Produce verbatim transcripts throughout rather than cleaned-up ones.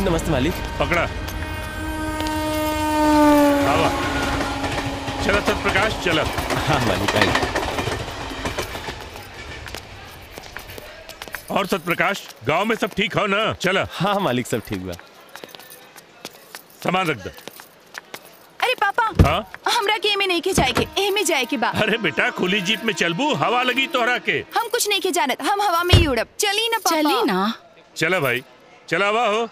नमस्ते मालिक। पकड़ा। आवा। चला सतप्रकाश चला। हाँ मालिक आए। और सतप्रकाश गांव में सब ठीक हो ना? चला। हाँ मालिक सब ठीक बा। सामान रख दे। अरे पापा। हाँ? हमरा के में नहीं के जाए के ए में जाए के बा। अरे बेटा खुली जीप में चलबू, हवा लगी तोहरा के। हम कुछ नहीं के जानत, हम हवा में ही उड़ब। चली ना पापा। चली ना। चला भाई चला हुआ हो।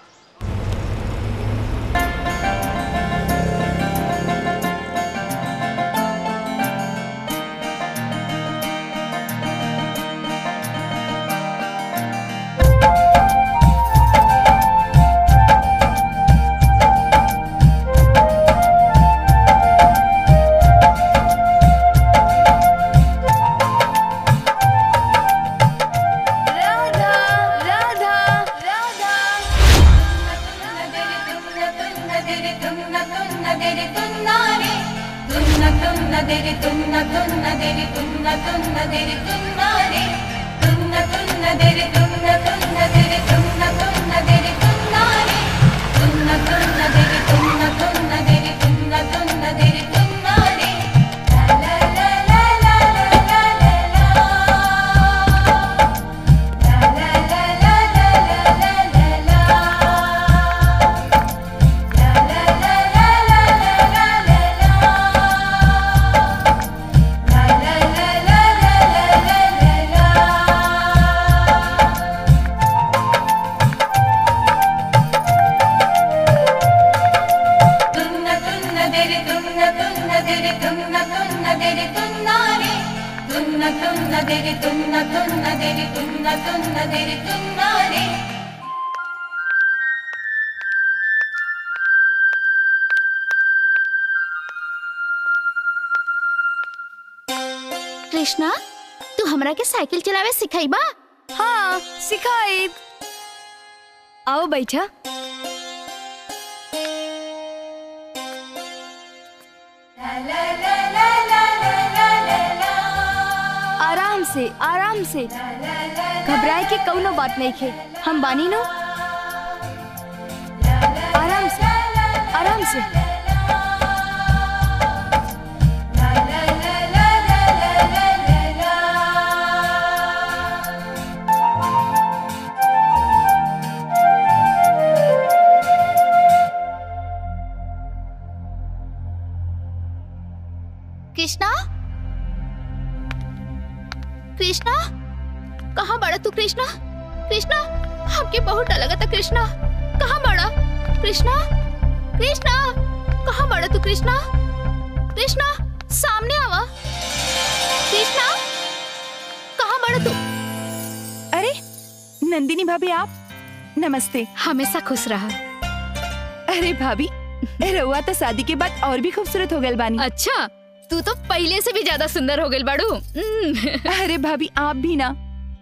कृष्णा तू हमरा के साइकिल चलावे सिखाईबा? हाँ सिखाई। आओ बैठा। आराम से आराम से, घबराए के कौनो बात नहीं खे, हम बानी नो। आराम से आराम से। कृष्णा कृष्णा कहाँ बड़ा तू? कृष्णा कृष्णा हमके बहुत डर लगा था। कृष्णा कहाँ बड़ा? कृष्णा कृष्णा कहाँ बड़ा तू? कृष्णा कृष्णा सामने आवा। कृष्णा कहाँ बड़ा तू? अरे नंदिनी भाभी आप, नमस्ते। हमेशा खुश रहा। अरे भाभी रउआ तो शादी के बाद और भी खूबसूरत हो गए बानी। अच्छा तू तो पहले से भी ज्यादा सुंदर हो गई बाड़ू। अरे भाभी आप भी ना।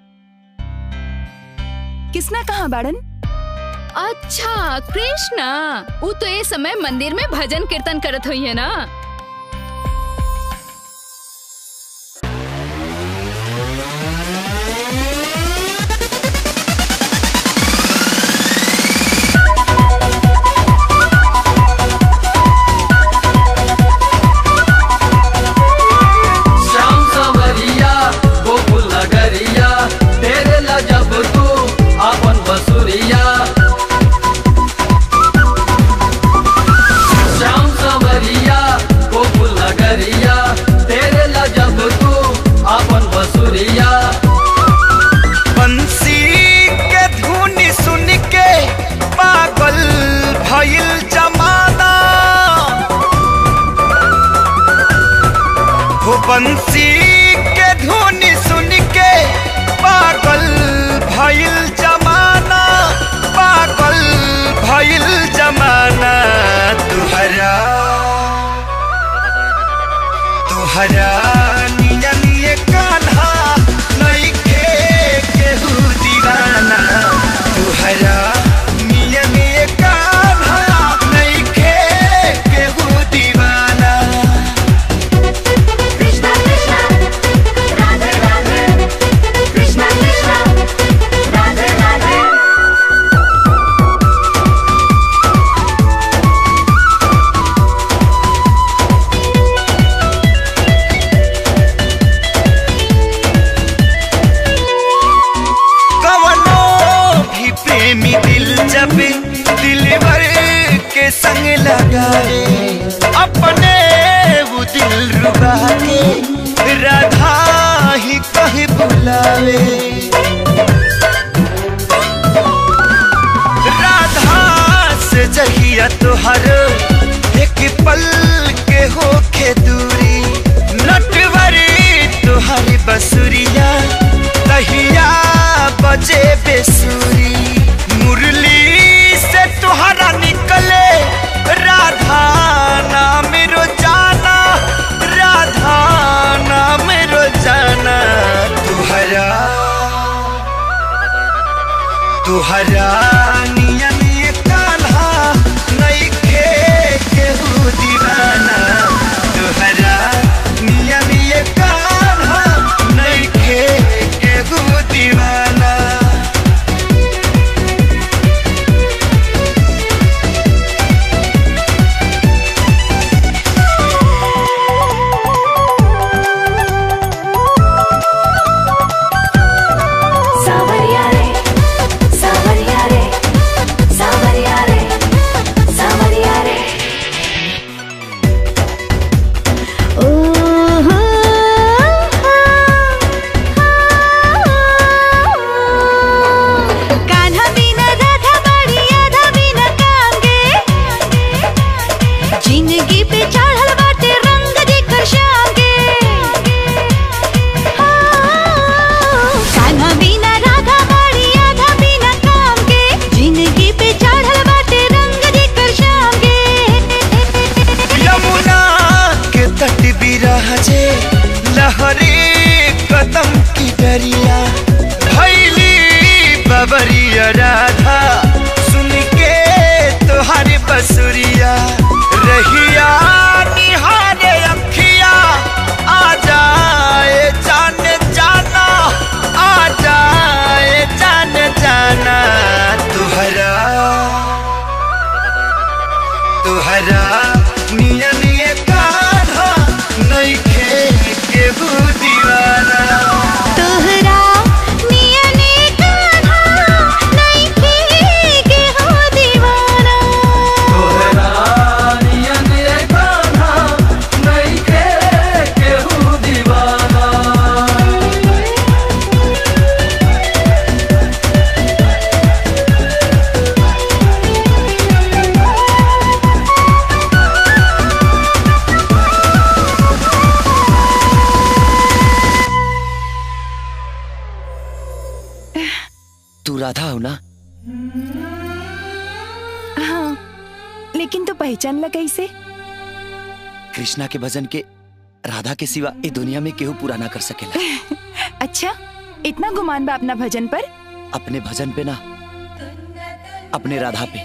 किसना कहाँ बाड़न? अच्छा कृष्णा, वो तो ये समय मंदिर में भजन कीर्तन करत हुई है ना। बंसी के धुन सुन के पागल भइल जमाना, पागल भइल जमाना। तुहरा तुहरा निया निये कान्हा नइखे केहू दीवाना। तुहरा निया निये कान्हा नइखे केहू दीवाना। प्रेमी दिल जब दिलवर के संग लगाए अपने वो दिल रुबा के राधा ही कहे बुलावे राधा से जहिया तुहर एक पल के होके दूरी नटवरी तुहरी बसुरिया तहिया बजे बेसुरी मुरली से तुहरा निकले राधा नाम रोजाना राधा नाम रोजाना तुहरा तुहरा नियन ये कान्हा नइखे केहू दीवाना तुहरा नियन ये कान्हा नइखे केहू दीवाना लहरे कदम की दरिया भैली बबरिया राधा सुन के तुहारी बसुरिया रहिया निहारे अखिया आ जाए जान जाना आ जाए जान जाना तुहरा तुहरा नियन ये कान्हा नइखे केहू दीवाना तोहरा नियन कान्हा नइखे केहू दीवाना तोहरा नियन ये कान्हा नइखे केहू दीवाना तू राधा हो ना? हाँ, लेकिन तो पहचान ला कैसे? कृष्णा के भजन के राधा के सिवा ये दुनिया में केहू पूरा ना कर सकेला। अच्छा, इतना गुमान बा अपना भजन पर? अपने भजन पे ना, अपने राधा पे।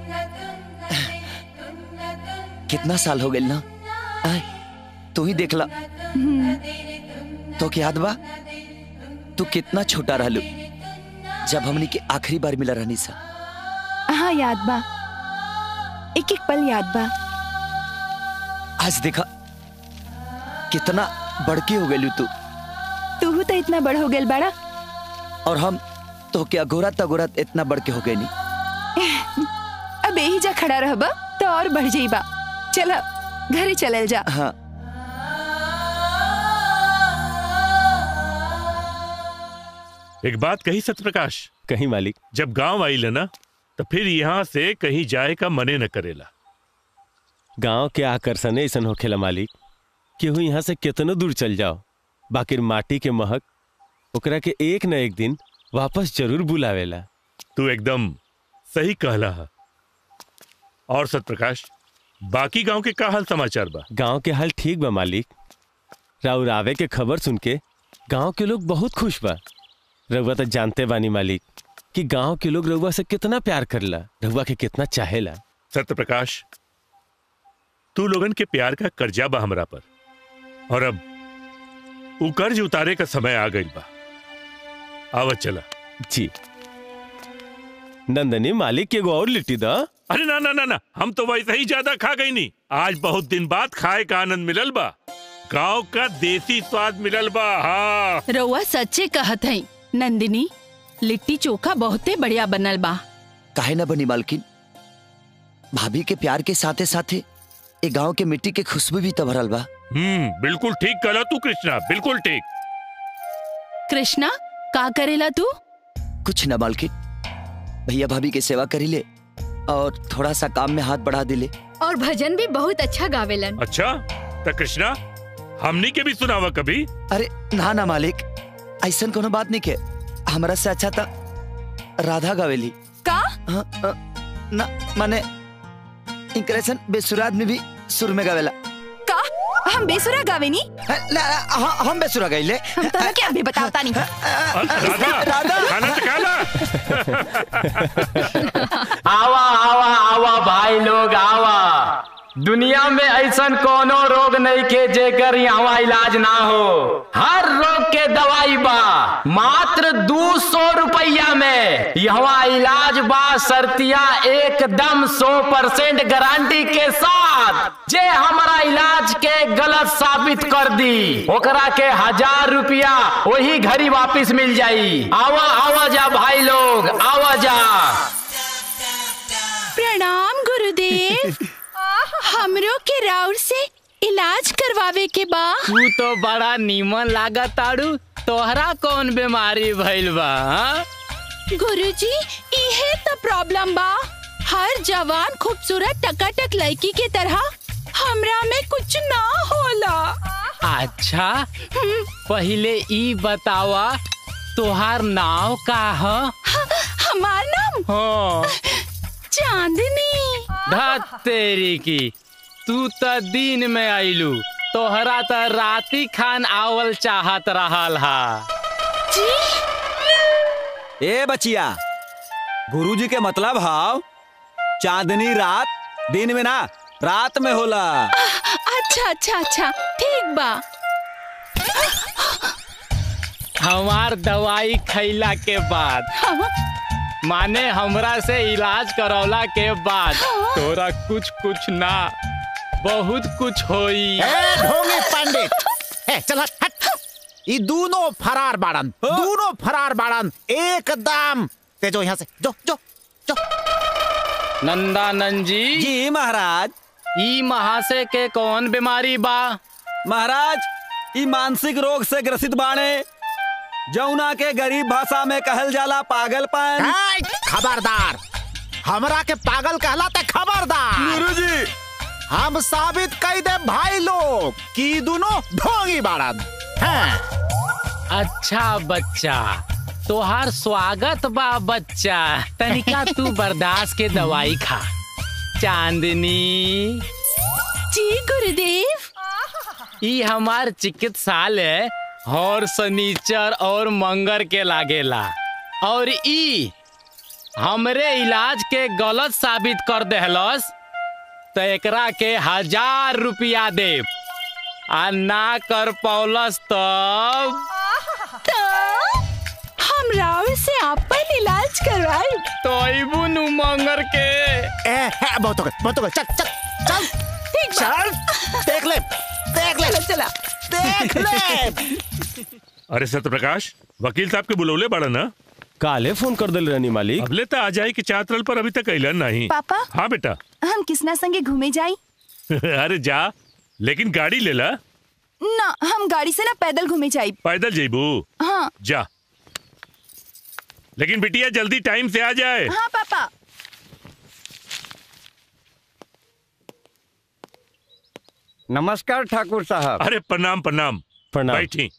कितना साल हो गए ना? आए, तू ही देख ला। तो क्या याद बा? तू कितना छोटा रहलू जब हमनी के आखिरी बार मिला रहनी सा। हाँ याद बा, एक एक पल याद बा। आज देखा कितना बड़की हो गई तू। तू तो इतना बड़ हो गए बड़ा। और हम तो क्या गोरा तगोरा इतना बड़ के हो गए नहीं। अब यही जा खड़ा रहबा तो और बढ़ जाइबा। चला घरे चलल जा। हाँ। एक बात कही सत्यप्रकाश। कहीं मालिक। जब गांव आई ना तो फिर यहाँ से कहीं जाए का मने न करेला। गांव के आकर्षण ऐसा होखेला मालिक, केहू यहाँ से कितनो दूर चल जाओ, बाकी माटी के महक ओकरा के एक न एक दिन वापस जरूर बुलावेला। तू एकदम सही कहला है। और सत्यप्रकाश, बाकी गांव के का हाल समाचार बा? गांव के हाल ठीक बा मालिक। राउर आवे के खबर सुन के गांव के लोग बहुत खुश बा। रउआ तो जानते बानी मालिक कि गांव के लोग रउआ से कितना प्यार करला, रउआ के कितना चाहेला। सत्यप्रकाश, तू लोगन के प्यार का कर्जा बा हमरा पर, और अब वो कर्ज उतारे का समय आ गई बा। आवत चला। जी नंदनी, मालिक के और लिट्टी दा। अरे ना ना ना ना, हम तो वैसे ही ज्यादा खा गई नहीं। आज बहुत दिन बाद खाए का आनंद मिलल बा। गांव का देसी स्वाद मिलल बा। हाँ, रउआ सच्चे कहत है नंदिनी। लिट्टी चोखा बहुते बढ़िया बनल बा। काहे ना बनी मालकिन, भाभी के प्यार के साथे साथे ए गांव के मिट्टी के खुशबू भी तो भरल बा। हम्म बिल्कुल ठीक कहला तू कृष्णा, बिल्कुल ठीक। कृष्णा का करेला तू? कुछ ना मालकिन, भैया भाभी के सेवा करी ले और थोड़ा सा काम में हाथ बढ़ा दिले। और भजन भी बहुत अच्छा गावेलन। अच्छा तो कृष्णा हमनी के भी सुनावा कभी। अरे ना ना मालिक, ऐसा कोनो बात नहीं के, हमारा से अच्छा था राधा गावेली। का? हाँ, आ, ना माने इंक्रेशन बेसुराद में भी सुर में गावेला। का? हम बेसुरा गावेनी? ना, हाँ, हम बेसुरा गाइले। हम तो क्या अभी बताता नहीं। राधा राधा खाना तो खाना। आवा आवा आवा भाई लोग आवा। दुनिया में ऐसन कोनो रोग नहीं के जेकर यहाँ इलाज ना हो। हर रोग के दवाई बा मात्र दो सौ रुपया में। यहाँ इलाज बा सर्तिया एकदम सौ परसेंट गारंटी के साथ। जे हमारा इलाज के गलत साबित कर दी ओकरा के हजार रुपया वही घड़ी वापिस मिल जाई। आवा आवा जा भाई लोग आवा जा। प्रणाम गुरुदेव। हमरो के राउर से इलाज करवावे के बा। तू तो बड़ा नीमन लागत ताड़ू, तोहरा कौन बीमारी भइल बा? गुरुजी इहे तो प्रॉब्लम बा। हर जवान खूबसूरत टकाटक लड़की के तरह हमरा में कुछ ना होला। अच्छा पहले ई बतावा तोहार नाव का ह? हमार नाम? हाँ चांदनी। धत तेरी की, तू तो दिन में आइलू, तोहरा तो राती खान आवल चाहत रहल हा। जी? ए बचिया, गुरुजी के मतलब हाव चांदनी रात दिन में ना रात में होला। अच्छा अच्छा अच्छा ठीक बा। हमार दवाई खैला के बाद हाँ? माने हमरा से इलाज करौला के बाद तोरा कुछ कुछ ना बहुत कुछ होई। ढोंगी पंडित, ए, चल हट हट। ये दोनों फरार बाड़न, दोनों फरार बाड़न एकदम। ते जो यहाँ से जो जो जो। नंदानंद जी। जी महाराज। ई महाशय के कौन बीमारी बा? महाराज ई मानसिक रोग से ग्रसित बाणे, जौना के गरीब भाषा में कहल जाला पागलपन। खबरदार, हमरा के पागल कहलाते खबरदार। गुरुजी हम साबित कर दे भाई लोग कि दोनों ढोंगी बाड़न। हाँ। अच्छा बच्चा, तोहार स्वागत बा बच्चा। तनिका तू बर्दाश्त के दवाई खा। चांदनी जी गुरुदेव। ई हमार चिकित्सालय हर शनिचर और मंगर के लागेला और ई हमरे इलाज के गलत साबित कर देहलस तो एकरा के हजार रुपया देव आ ना कर पौलस तब तो हम राउर से आपन इलाज करवाई तो नु मंगर के। ए, है, बहुत हो गए, बहुत हो गए, चल चल चल ठीक चल देख ले देख ले चला देख ले। अरे सत्यप्रकाश, वकील साहब के बुलौले बड़ा ना? काले फोन कर दिल रहनी मालिक। अबले तो आ जाए कि चातरल पर अभी तक अइलन नहीं। पापा हाँ बेटा। हम किसना संगे घूमे जाई? अरे जा, लेकिन गाड़ी ले ला। ना हम गाड़ी से ना पैदल घूमे जाई। पैदल जेबू? हाँ। जा, लेकिन बिटिया जल्दी टाइम से आ जाए। हाँ पापा। नमस्कार ठाकुर साहब। अरे प्रणाम प्रणाम प्रणाम। बैठी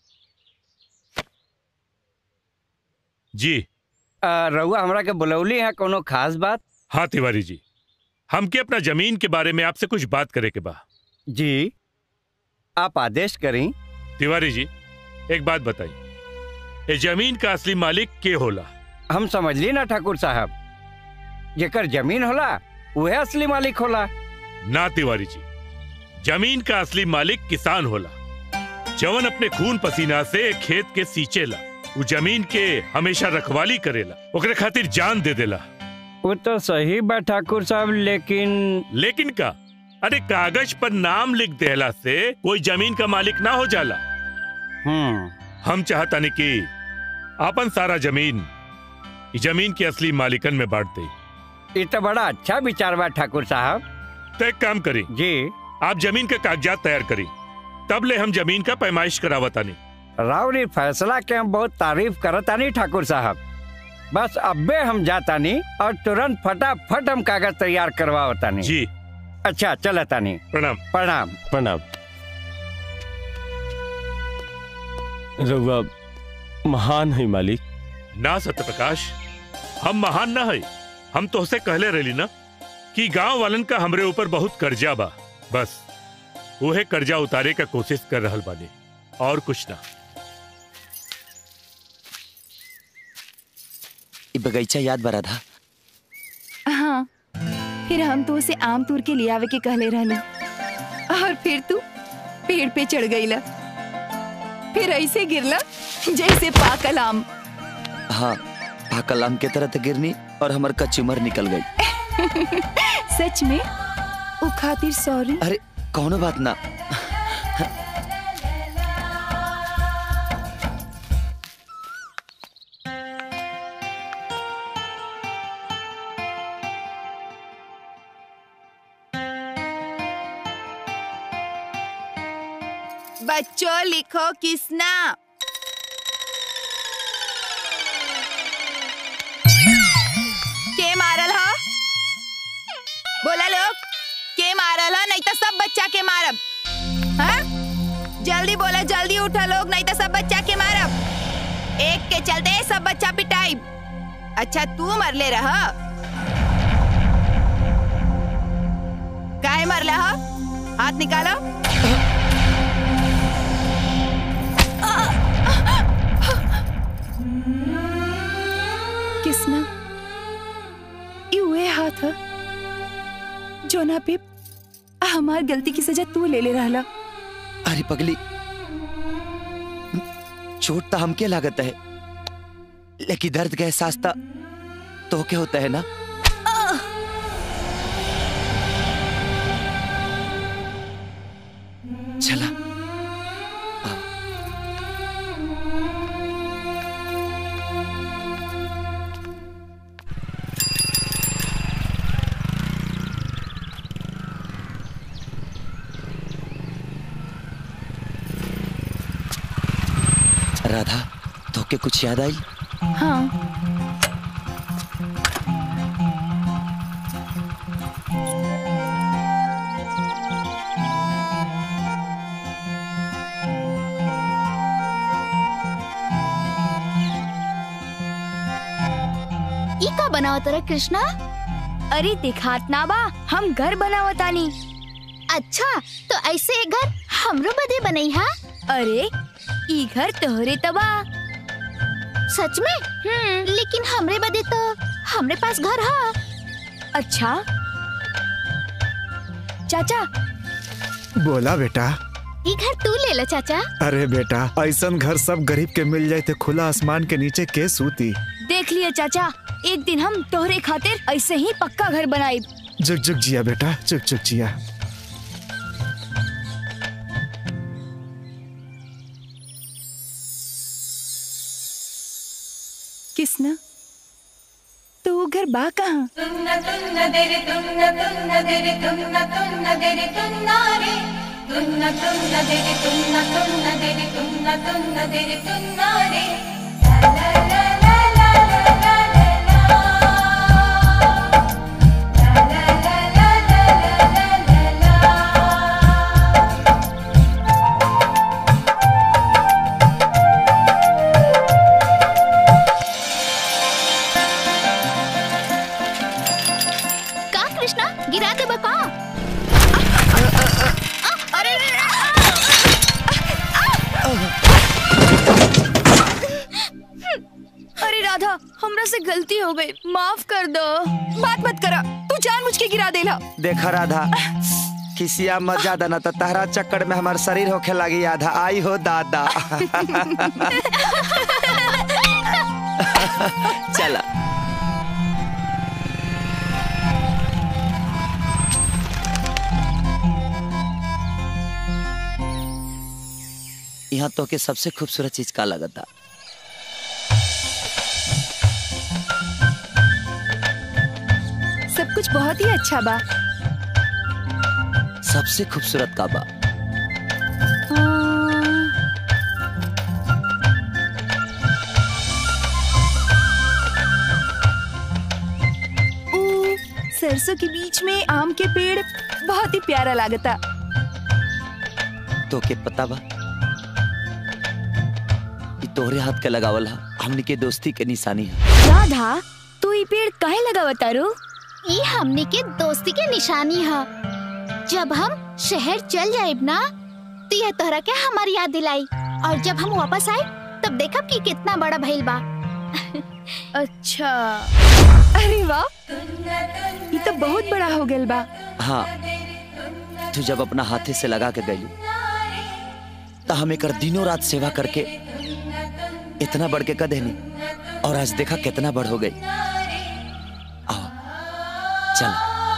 जी। रउआ हमरा के बुलौली है, कोनो खास बात? हाँ तिवारी जी, हमके अपना जमीन के बारे में आपसे कुछ बात करे के बा। जी आप आदेश करें। तिवारी जी एक बात बताइए, ये जमीन का असली मालिक के होला? हम समझ ली ना ठाकुर साहब, जेकर जमीन होला वह असली मालिक होला। ना तिवारी जी, जमीन का असली मालिक किसान होला, जवन अपने खून पसीना से खेत के सींचेला, वो जमीन के हमेशा रखवाली करेला, ओकरे खातिर जान दे देला। वो तो सही बा ठाकुर साहब, लेकिन लेकिन का? अरे कागज पर नाम लिख देला से कोई जमीन का मालिक ना हो जाला। हम्म हम चाहता नहीं कि अपन सारा जमीन जमीन की असली मालिकन में बांट दे। ये तो बड़ा अच्छा विचार बा ठाकुर साहब। तो एक काम करें जी, आप जमीन के कागजात तैयार करें, तब ले हम जमीन का पैमाइश करावतानी। रावरी फैसला के हम बहुत तारीफ करतानी ठाकुर साहब। बस अब्बे हम जातानी और तुरंत फटाफट हम कागज तैयार करवावतानी। जी अच्छा चलतानी। प्रणाम। प्रणाम प्रणाम। रउआ महान है मालिक। ना सत्यप्रकाश, हम महान ना है। हम तो से कहले रही ना कि गांव वालन का हमरे ऊपर बहुत कर्जा बा, बस वह कर्जा उतारे का कोशिश कर रहल बानी, और कुछ ना। बगीचा याद बा राधा? हाँ, फिर हम तो उसे आम तूर के लियावे के कहले रहनी और फिर तू पेड़ पे चढ़ गईला, फिर ऐसे गिरला जैसे पाकल आम। हाँ, पाकल आम के तरह तो गिरनी और हमार कचुमर निकल गई। सच में? वो खातिर सॉरी। अरे कौनो बात ना। बच्चों लिखो किसना। के मारल हो? बोला लोग, के मारल हो? नहीं तो सब बच्चा के मारब। हाँ? जल्दी बोला, जल्दी उठा लोग, नहीं तो सब बच्चा के मारब। एक के चलते सब बच्चा पिटाई। अच्छा तू मरले रह? काहे मरले हो? हाथ निकालो। किसना ये हाथ है जो ना पे हमार गलती की सजा तू ले ले रहला। अरे पगली, चोट तो हमके लागत है, लेकिन दर्द का एहसास तो क्या होता है ना। चला राधा, तो के कुछ याद आई? हाँ। ई का बनावत रे कृष्णा? अरे दिखात ना बा, हम घर बनावतानी। अच्छा, तो ऐसे एक घर हमरो बदे बनई हा? अरे ई घर तोहरे तबा। सच में? हम्म, लेकिन हमरे बदे तो हमरे पास घर हा। अच्छा चाचा। बोला बेटा। ई घर तू ले ला चाचा। अरे बेटा, ऐसा घर सब गरीब के मिल जाए तो खुला आसमान के नीचे के सूती। देख लिया चाचा, एक दिन हम तोहरे खातिर ऐसे ही पक्का घर बनाई। जुग जुग जिया बेटा, जुग जुग जिया। किसना तो वो घर बा कहाँ? तुन्ना तुन्ना देरे तुन्ना तुन्ना देरे तुन्ना तुन्ना देरे तुन्ना रे तुन्ना तुन्ना देरे तुन्ना तुन्ना देरे तुन्ना तुन्ना देरे तुन्ना रे ला ला ला ला ला ला गिरा दे बका। अरे अरे राधा, हमरा से गलती हो गई, माफ कर दो। बात मत करा, तू जानबूझ के गिरा देला। देखा राधा, किसिया मत ज्यादा ना तो तहरा चक्कर में हमार शरीर होखे लगी आधा। आई हो दादा। चला यहाँ तो के सबसे खूबसूरत चीज का लगा था? सब कुछ बहुत ही अच्छा बा। सबसे खूबसूरत का बा? ऊ, सरसों के बीच में आम के पेड़ बहुत ही प्यारा लागता। तो के पता बा ई तोहरे हाथ के लगावल हा हमनी के दोस्ती के निशानी है। राधा, तू ई पेड़ काहे लगावता रो? ये हमने के दोस्ती के निशानी है। जब हम शहर चल जाएब ना तो यह तोहरा के हमारी याद दिलाई, और जब हम वापस आए तब देखब कि कितना बड़ा भइल बा। अच्छा, अरे वाह, ये तो बहुत बड़ा हो गया बा। हाँ, तू जब अपना हाथे से लगा के गई तो हम एक दिनों रात सेवा करके इतना बढ़ के कदे नहीं, और आज देखा कितना बढ़ हो गई। आओ चल।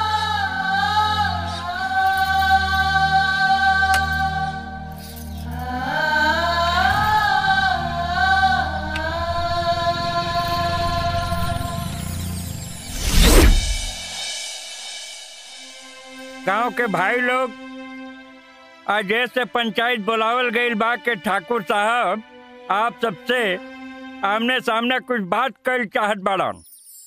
गांव के भाई लोग, आज जैसे पंचायत बुलावल गई बा के ठाकुर साहब आप सबसे आमने सामने कुछ बात कर चाहत बाड़न।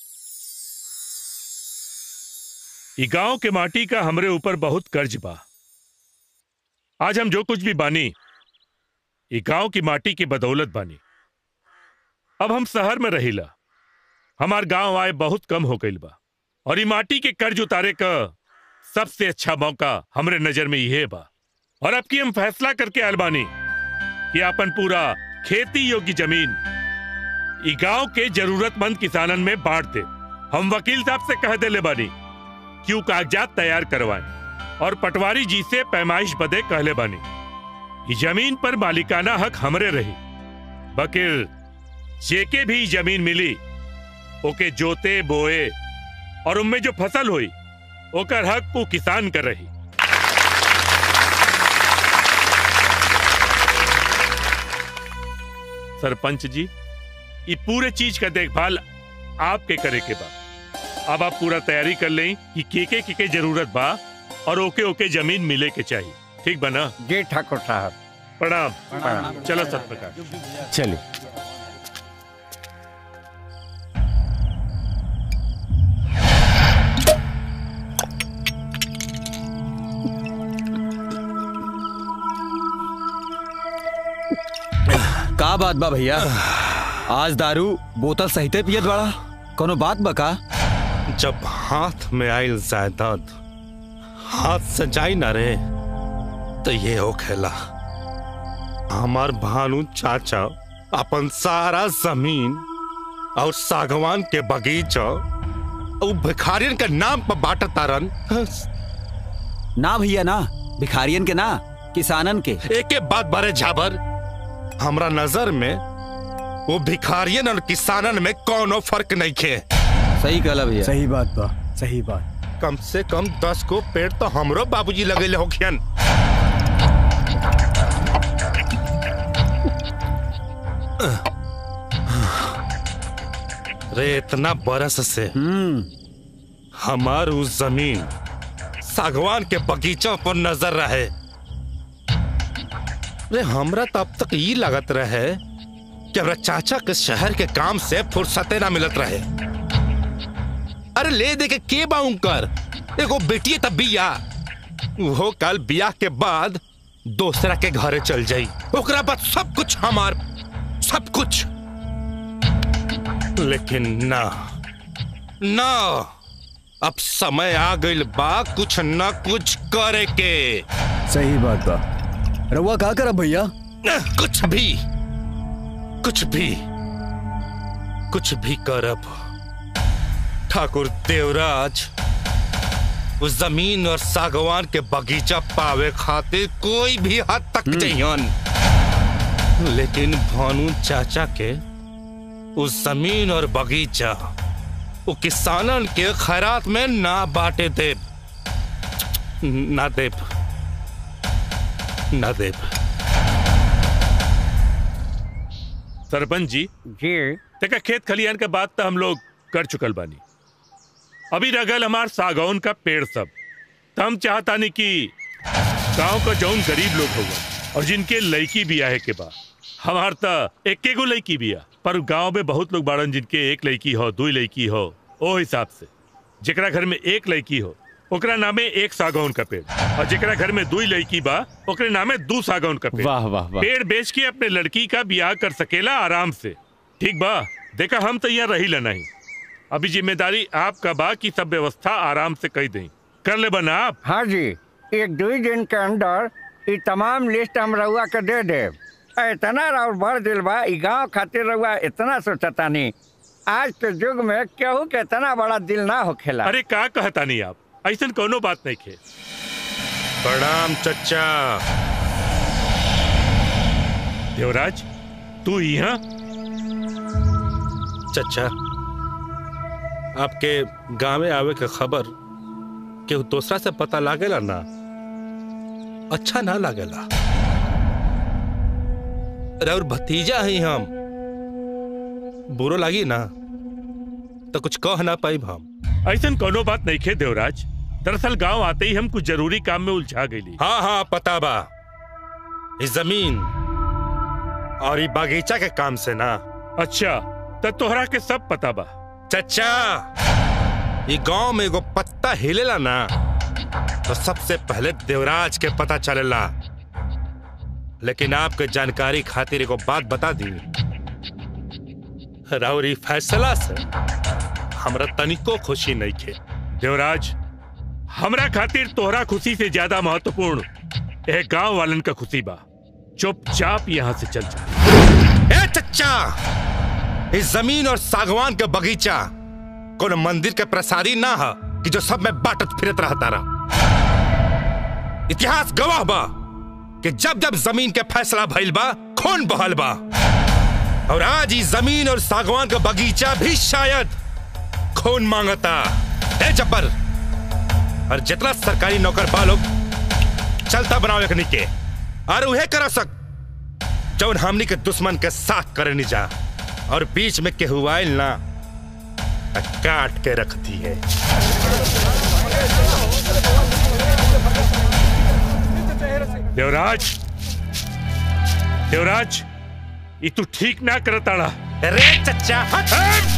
ई गांव के माटी का हमरे ऊपर बहुत कर्ज बा। आज हम जो कुछ भी बानी ई गांव की माटी की बदौलत बानी। अब हम शहर में रहिला, हमार गांव आए बहुत कम हो गइल बा, और ई माटी के कर्ज उतारे का सबसे अच्छा मौका हमरे नजर में यह बा। और अब की हम फैसला करके आयल बानी कि अपन पूरा खेती योग्य जमीन ई गांव के जरूरतमंद किसानन में बांट दे। हम वकील साहब से कह देले बानी क्यों कागजात तैयार करवाएं, और पटवारी जी से पैमाइश बदे कहले बानी। ई जमीन पर मालिकाना हक हमरे रही, बकिर जेके भी जमीन मिली ओके जोते बोए और उनमें जो फसल हुई ओकर हक को किसान कर रही। सरपंच जी, ये पूरे चीज का देखभाल आपके करे के बा। अब आप पूरा तैयारी कर लें कि के के के, के जरूरत बा और ओके ओके जमीन मिले के चाहिए। ठीक बना? जी ठाकुर साहब। प्रणाम। प्रणाम। चलो सतप्रकाश चलिए। का बात बा भैया, आज दारू बोतल सहिते पियत बड़ा, कोनो बात बका? जब हाथ में आयल जायदाद हाथ से जाई ना रे तो ये हो खेला। हमार भानु चाचा अपन सारा जमीन और सागवान के बगीचा और भिखारियन के नाम पर बांटत तारन। ना भैया ना, भिखारियन के ना, किसानन के। एक एक बात बारे झाबर, हमरा नजर में वो भिखारियन और किसानन में कोनो फर्क नहीं खे। सही कहला भैया। सही बात बा, सही बात। कम से कम दस को पेड़ तो हमरो बाबूजी लगेले होखियन। रे इतना बरस से हमार उस जमीन सागवान के बगीचों पर नजर रहे। रे हमरा तब तक ये लगत रहे कि हमरा चाचा के शहर के काम से फुर्सते ना मिलत रहे। अरे ले दे के के बाउं कर, एगो बेटी तब बिया, वो कल बिया के बाद दूसरा के घरे चल जाई, ओकरा बाद सब कुछ हमार, सब कुछ। लेकिन ना ना, अब समय आ गइल बा कुछ न कुछ करे के। सही बात बा। रउआ का करब भैया? कुछ भी, कुछ भी, कुछ भी करब। ठाकुर देवराज उस जमीन और सागवान के बगीचा पावे खातिर कोई भी हद तक जइयन, लेकिन भानु चाचा के उस जमीन और बगीचा वो किसानन के खैरात में ना बांटे देब, ना देब, ना देब। सरपंच जी, जी देखा खेत खलियान का बात तो हम लोग कर चुकल बानी। अभी रगल हमार सागौन का पेड़ सब। तम चाहता नहीं कि गांव का जौन गरीब लोग होगा और जिनके लड़की बियाह के बा, हमार त एक गो लड़की बिया, पर गांव में बहुत लोग बाड़न जिनके एक लड़की हो, दो लड़की हो। ओ हिसाब से जेकरा घर में एक लड़की हो ओकरा नामे एक सागौन का पेड़, और जेकरा घर में दो लड़की बा ओकरे नामे दो सागौन का पेड़। वाह वाह वाह। पेड़ बेच के अपने लड़की का बियाह कर सकेला आराम से। ठीक बा, देखा हम तो यहाँ रही नहीं। अभी जिम्मेदारी आपका बा की सब व्यवस्था आराम से कही दें। कर ले बना आप। हाँ जी, एक दो दिन के अंदर ये तमाम लिस्ट हम रउआ के दे दे। इतना राउर भर दिल बा, ई गाँव खातिर रउआ इतना सोचता नहीं। आज के युग में केहू के इतना बड़ा दिल ना होखेला। अरे का कहता नहीं आप, ऐसा कोनो बात नहीं खे। प्रणाम चचा। देवराज तू यहाँ? चचा आपके गाँव में आवे के खबर केहू दूसरा से पता लागेला ना, अच्छा ना लागेला। और भतीजा ही हम, बुरो लागी ना तो कुछ कह ना पाई हम। ऐसा कोनो बात नहीं खे देवराज। दरअसल गांव आते ही हम कुछ जरूरी काम में उलझा गई। हाँ हाँ पता बा, इस जमीन और ये बागीचा के काम से ना। अच्छा तो तोहरा के सब पता बा। चचा ये गांव में एगो पत्ता हिलेला ना तो सबसे पहले देवराज के पता चलेला। लेकिन आपके जानकारी खातिर एगो बात बता दी, राउरी फैसला से हमरा तनिको खुशी नहीं खे। देवराज हमरा खातिर तोहरा खुशी से ज्यादा महत्वपूर्ण ए गांव वालन का खुशी बा। चुपचाप यहाँ से चल जा। ए चच्चा, इस जमीन और सागवान का बगीचा कोनो मंदिर के प्रसादी ना है कि जो सब में बाटत फिरत रहता रहा। इतिहास गवाह बा कि जब जब जमीन के फैसला भइल बा खून बहल बा, और आज इस जमीन और सागवान का बगीचा भी शायद खून मांगता है जब्बर। और जितना सरकारी नौकर बा लोग चलता बनाओ एक निके और उहे करा सक जौन हमनी के दुश्मन के साथ करे नहीं जा, और बीच में के हुआइल ना काट के रख दी है। देवराज, देवराज ये तू ठीक ना करताड़ा। अरे चच्चा हट।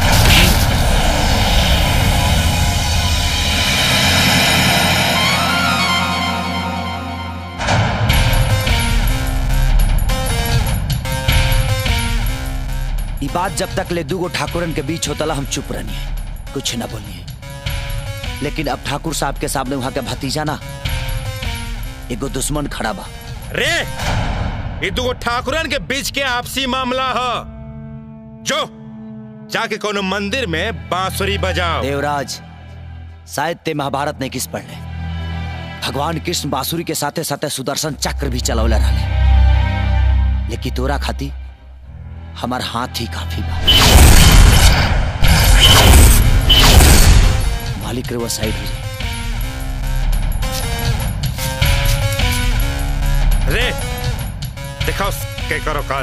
ये बात जब तक ले दूगो ठाकुरन के बीच होतला हम चुप रहनी, कुछ ना बोलिए। लेकिन अब ठाकुर साहब के सामने वहां के भतीजा ना एगो दुश्मन खड़ा बा। रे ये दूगो ठाकुरन के बीच के आपसी मामला है, जो जाके कोनो मंदिर में बांसुरी बजाओ। देवराज शायद ते महाभारत नहीं किस पढ़ले, भगवान कृष्ण बांसुरी के साथे साथे सुदर्शन चक्र भी चलौले रहले। लेकिन तोरा खाती हमार हाथ ही काफी बा। मालिक रे वो साइड हो जाए। रे दिखाओ के करो काट।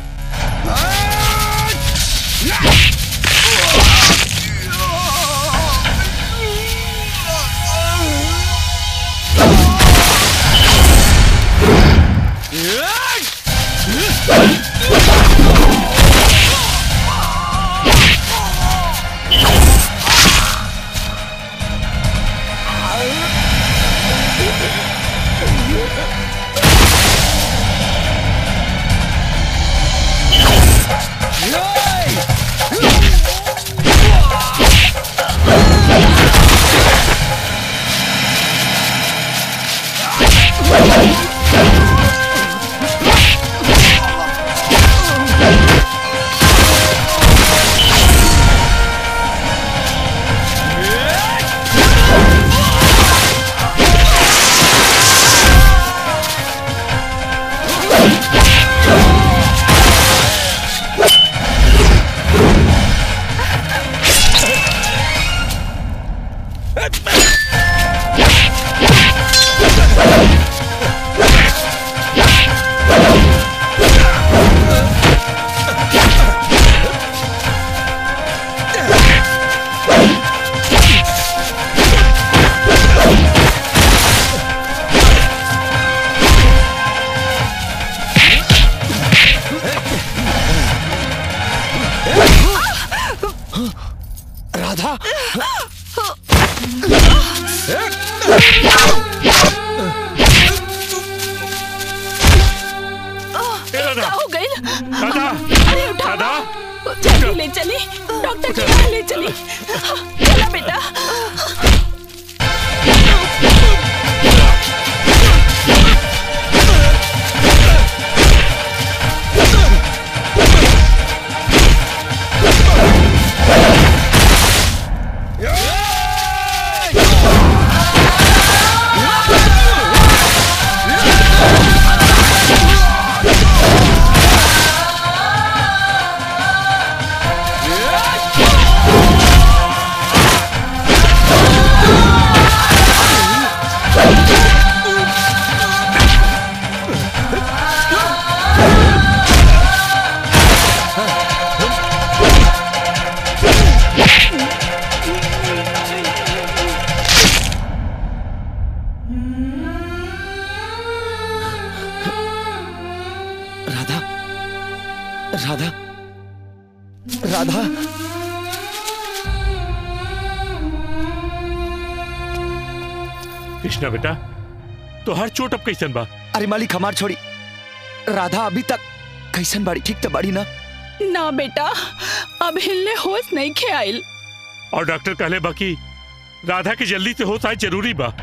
क्या हो गई? दादा, अरे उठा दादा, जल्दी ले चली, डॉक्टर के यहाँ ले चली। चला बेटा। राधा राधा कृष्णा बेटा तो हर चोट अब कैसन बा? अरे मालिक हमार छोड़ी राधा अभी तक कैसन बाड़ी? ठीक तो बाड़ी ना? ना बेटा अब हिलने होश नहीं खे आइल। और डॉक्टर कहले बाकी राधा की जल्दी से होश आए जरूरी बा।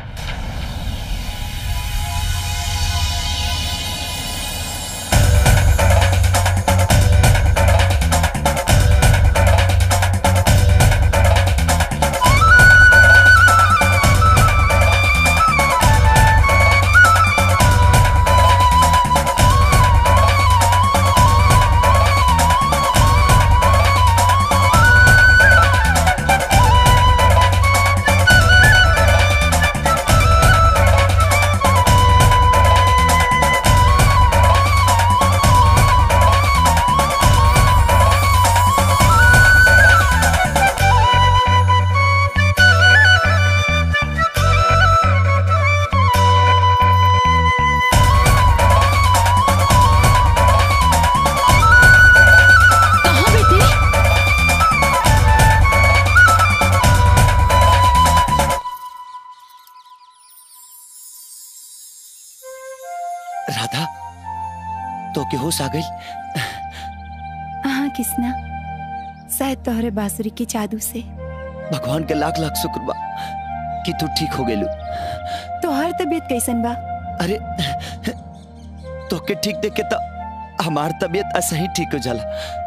राधा तो के होश आ गई? हाँ किसना शायद तोहरे बांसुरी के जादू से। भगवान के लाख लाख शुक्र बा कि तू ठीक हो गेलू। तोहर तबीयत कैसन बा? अरे तो के ठीक देख के तो हमार तबीयत ऐसा ही ठीक हो जाला।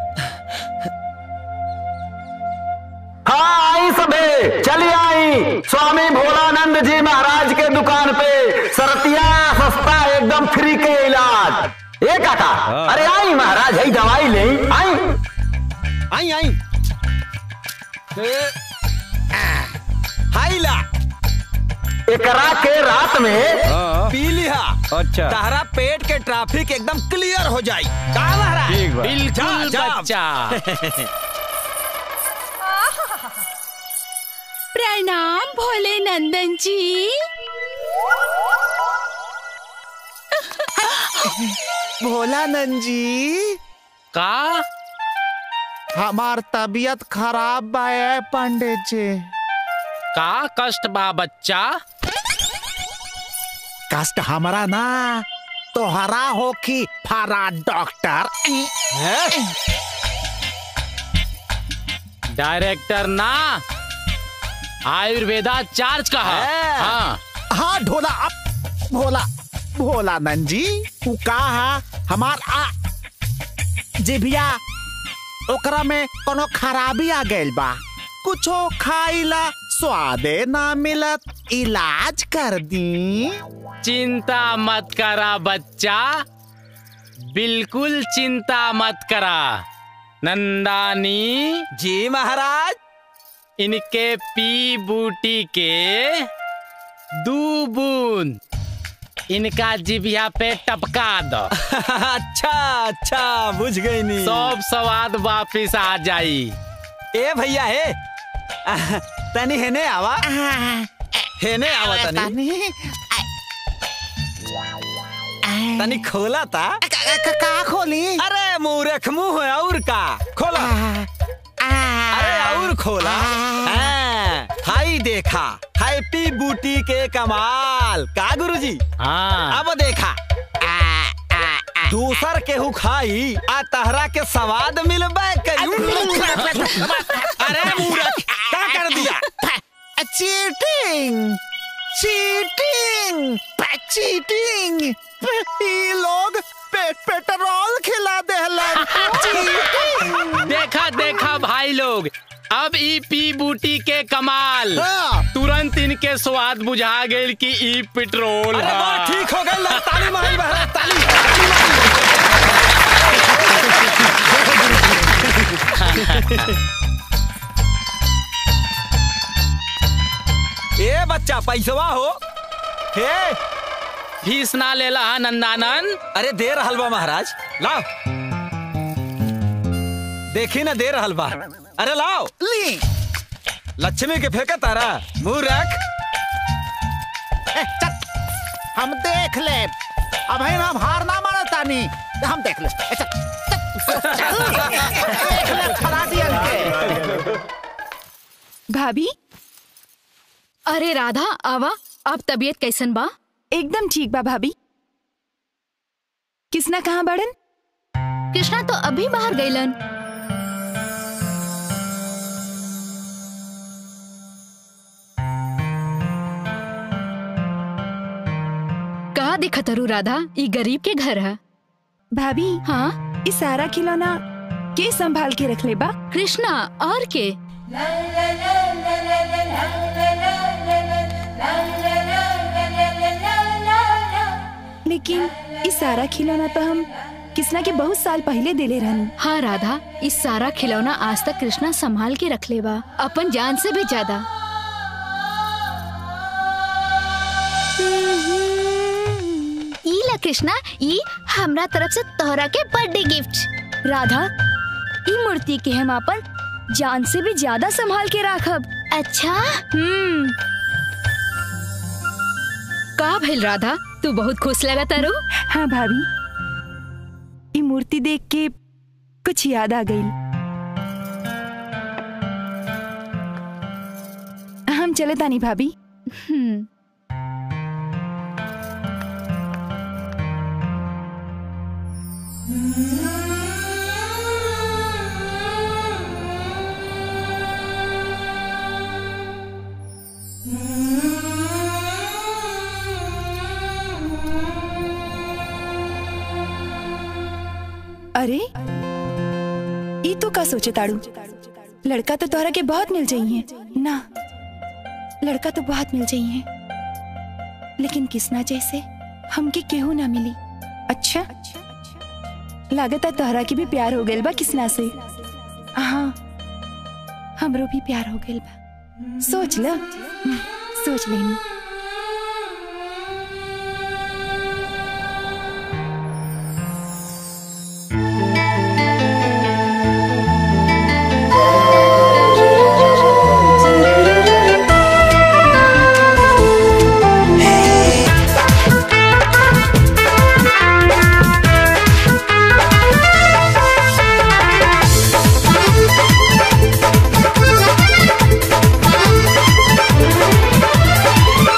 हाँ आई सबे चली आई स्वामी भोलानंद जी महाराज के दुकान पे सरतिया सस्ता एकदम फ्री के इलाज। ए काका अरे आई महाराज है दवाई ले आई आई आई हाई ला एकरा के रात में पी लिहा। अच्छा तारा पेट के ट्रैफिक एकदम क्लियर हो जाई का महाराज? बिल्कुल बच्चा। प्रणाम भोले नंदन जी। भोलानंद जी का हमार तबीयत खराब बा है पंडित जी। का कष्ट बा बच्चा? कष्ट हमारा ना तोहरा हो कि फारा डॉक्टर। डायरेक्टर ना आयुर्वेदा चार्ज का है। हाँ हाँ ढोला अब भोला भोलानंद जी तू कहा हमार आ जिभिया ओकरा में कोनो खराबी आ गइल बा। कुछो खाइला स्वादे ना मिलत इलाज कर दी। चिंता मत करा बच्चा बिल्कुल चिंता मत करा। नंदानी जी महाराज इनके पी बूटी के दो बूंद इनका जिभिया पे टपका दो। अच्छा अच्छा बुझ गई नी। सब स्वाद वापिस आ जाई। ए भैया हे तनी हेने आवा हेने आवा तनी तनी खोला था का खोली? अरे मूर्ख मुंह है और का खोला। अरे और खोला। हाँ, हाई देखा हैप्पी बूटी के कमाल का गुरुजी। हाँ अब देखा दूसर केहू खाई आ तहरा के स्वाद मिलबे करी। अरे मूर्ख क्या कर दिया? चीटिंग चीटिंग चीटिंग ये लोग पे, पेट्रोल खिला देहलन। चीटिंग। देखा देखा भाई लोग, अब ई पी बूटी के कमाल। तुरंत इनके स्वाद बुझा गए कि ई पेट्रोल। अरे बात ठीक हो गई। ताली मारी बहरा, ताली ए बच्चा पैसवा हो हे फीस ना लेला नंदानंद। अरे दे रहल बा महाराज, लाओ देखी ना दे रहल बा। अरे लाओ ली लक्ष्मी के फेंका तारा मुंह रख। हम देख ले, अब है ना हम हार ना माना तानी, हम देख ले। देख ले खरादियन के। भाभी अरे राधा आवा, अब तबीयत कैसन बा? एकदम ठीक बा भाभी। किसना कहाँ बड़न? कृष्णा तो अभी बाहर गईलन। कहा दिखत रू राधा? ई गरीब के घर है। भाभी हाँ इस सारा खिलौना के संभाल के रख ले बा? कृष्णा और के। लेकिन इस सारा खिलौना तो हम किसना के बहुत साल पहले दिले रहनी। हाँ राधा, इस सारा खिलौना आज तक कृष्णा संभाल के रख ले बा, अपन जान से भी ज्यादा। ई ला कृष्णा, ई हमरा तरफ से तोहरा के बर्थडे गिफ्ट। राधा ई मूर्ति के हम अपन जान से भी ज्यादा संभाल के राखब। अच्छा हम्म का भइल राधा, तू बहुत खुश लगा तारू? हाँ भाभी, ये मूर्ति देख के कुछ याद आ गई। हम चले तानी भाभी। हम्म अरे ये तो का सोचे ताड़ू? लड़का तो तोहरा के बहुत मिल जाइए ना, लड़का तो बहुत मिल जाइए, लेकिन किसना जैसे हमके केहू ना मिली। अच्छा लागत है तोहरा के भी प्यार हो गइल बा किसना से। हाँ हमरो भी प्यार हो गइल बा। सोच ल, सोच लेनी। Thank you.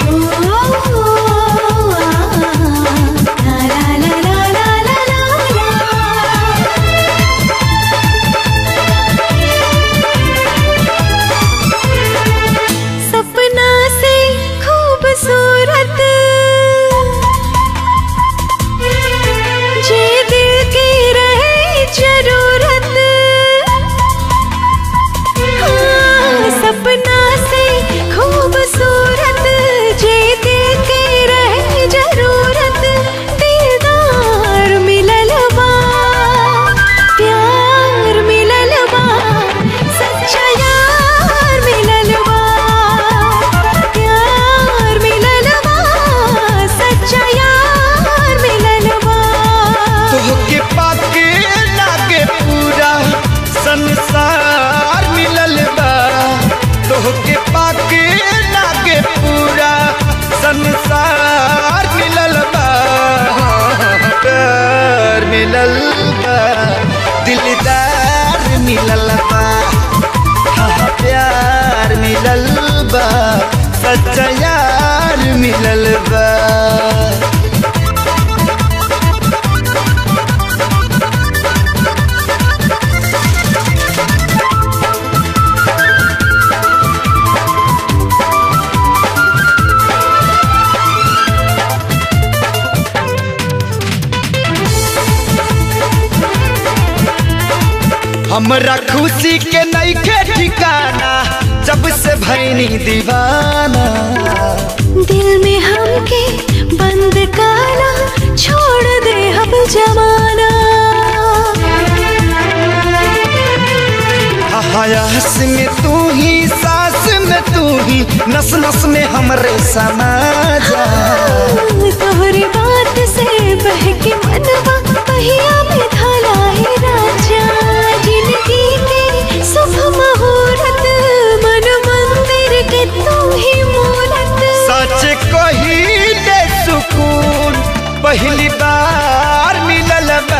सच्चा यार मिलल बा। हमरा खुशी के नइखे ठिकाना जब से भैनी दीवाना। दिल में हमके बंद काला छोड़ दे अब जमाना। हयास में तू ही सांस में तू ही नस नस में हमरे समा जा। तोहरी बात से बहके मनवा पहिया में ढला है राजा। जिंदगी के शुभ मुहूर्त मन मंदिर के तू ही मूरत। सच कही दे सुकून पहली बार मिलल बा।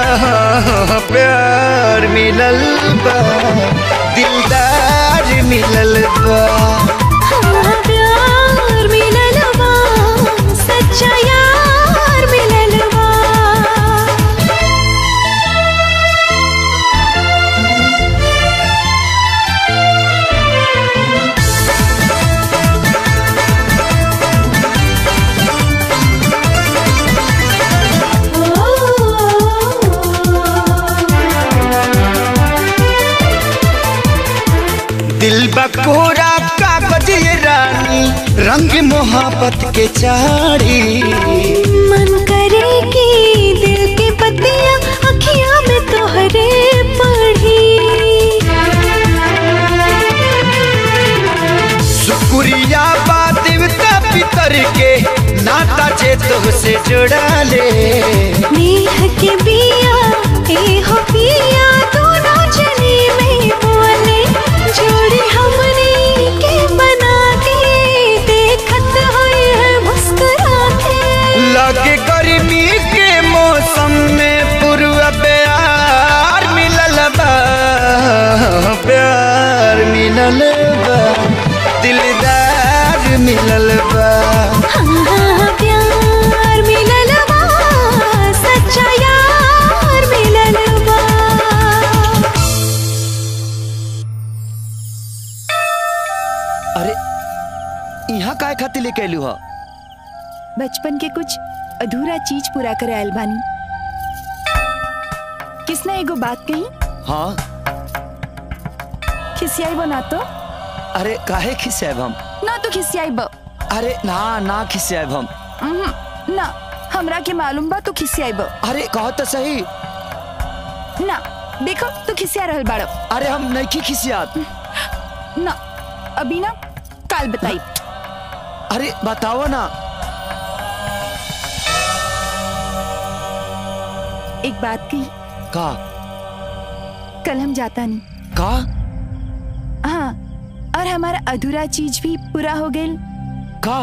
प्यार मिलल बा दिलदार मिलल बा। हाँ, प्यार मिलल बा सच्चा यार मिलल बा। दिल बकोरा कागज ये रानी रंग मोहब्बत के चारी। मन करे कि दिल की पतियां अखियां में तोहरे पढ़ी। शुक्रिया बा देवता पितर के नाता जे तुझसे जुड़ा ले। नेह के बिया ए हो पिया दोनों जनी में बोले। जोड़ी हमने के बना के देखत हुए है मुस्कुराते। लगे गर्मी के मौसम में पूर्व प्यार मिलल बा। प्यार मिलल बा दिलदार मिलल बा। हाँ, प्यार मिलल बा सच्चा यार मिलल बा। अरे यहाँ काय खातिर लेके आलू हा? बचपन के कुछ अधूरा चीज पूरा करे आयल बानी। किसने एगो बात कही? हाँ। खिसियाई बो ना तो? अरे काहे खिसियाब हम? ना तो खिसियाई बो। अरे ना ना खिसियाब हम। उहुं, ना हमरा के मालूम बा तू खिसियाई बो। अरे कहो तो सही। ना देखो तू खिसिया रहल बाड़ो। अरे हम नहीं खिसियात। ना अभी ना काल बताई। अरे बताओ ना। एक बात कही। का? कल हम जाता नहीं। का? हाँ, और हमारा अधूरा चीज भी पूरा हो गई। का?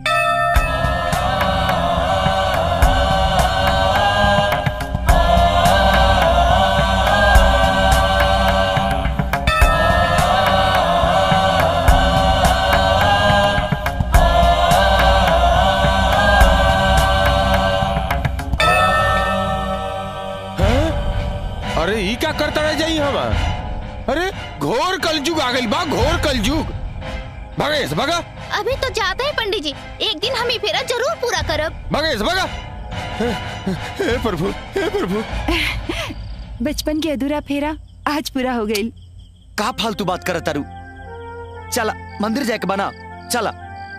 अरे ई क्या करता रह जाई हम? अरे घोर कलयुग आ गई बा, घोर कलयुग। भगेश भगा। अभी तो जाते हैं पंडित जी, एक दिन हम ये फेरा जरूर पूरा करब। भगेश भगा। हे प्रभु, हे प्रभु। बचपन के अधूरा फेरा आज पूरा हो गई। का फालतू बात करत तारू? चला मंदिर जाके बना। चला।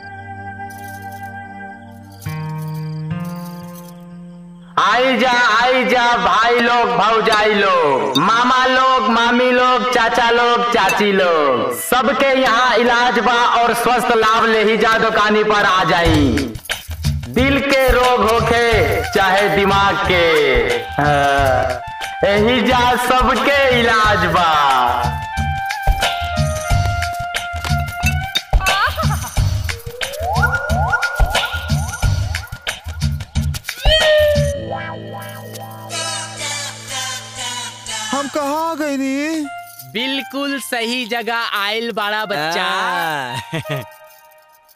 आई जा आई जा भाई लोग भौजाई लोग मामा लोग मामी लोग चाचा लोग चाची लोग सबके यहाँ इलाज बा और स्वस्थ लाभ ले ही जा दुकानी पर आ जाई। दिल के रोग होखे चाहे दिमाग के, यही जा सबके इलाज बा। हम कहाँ गए नी? बिल्कुल सही जगह आयल बड़ा बच्चा।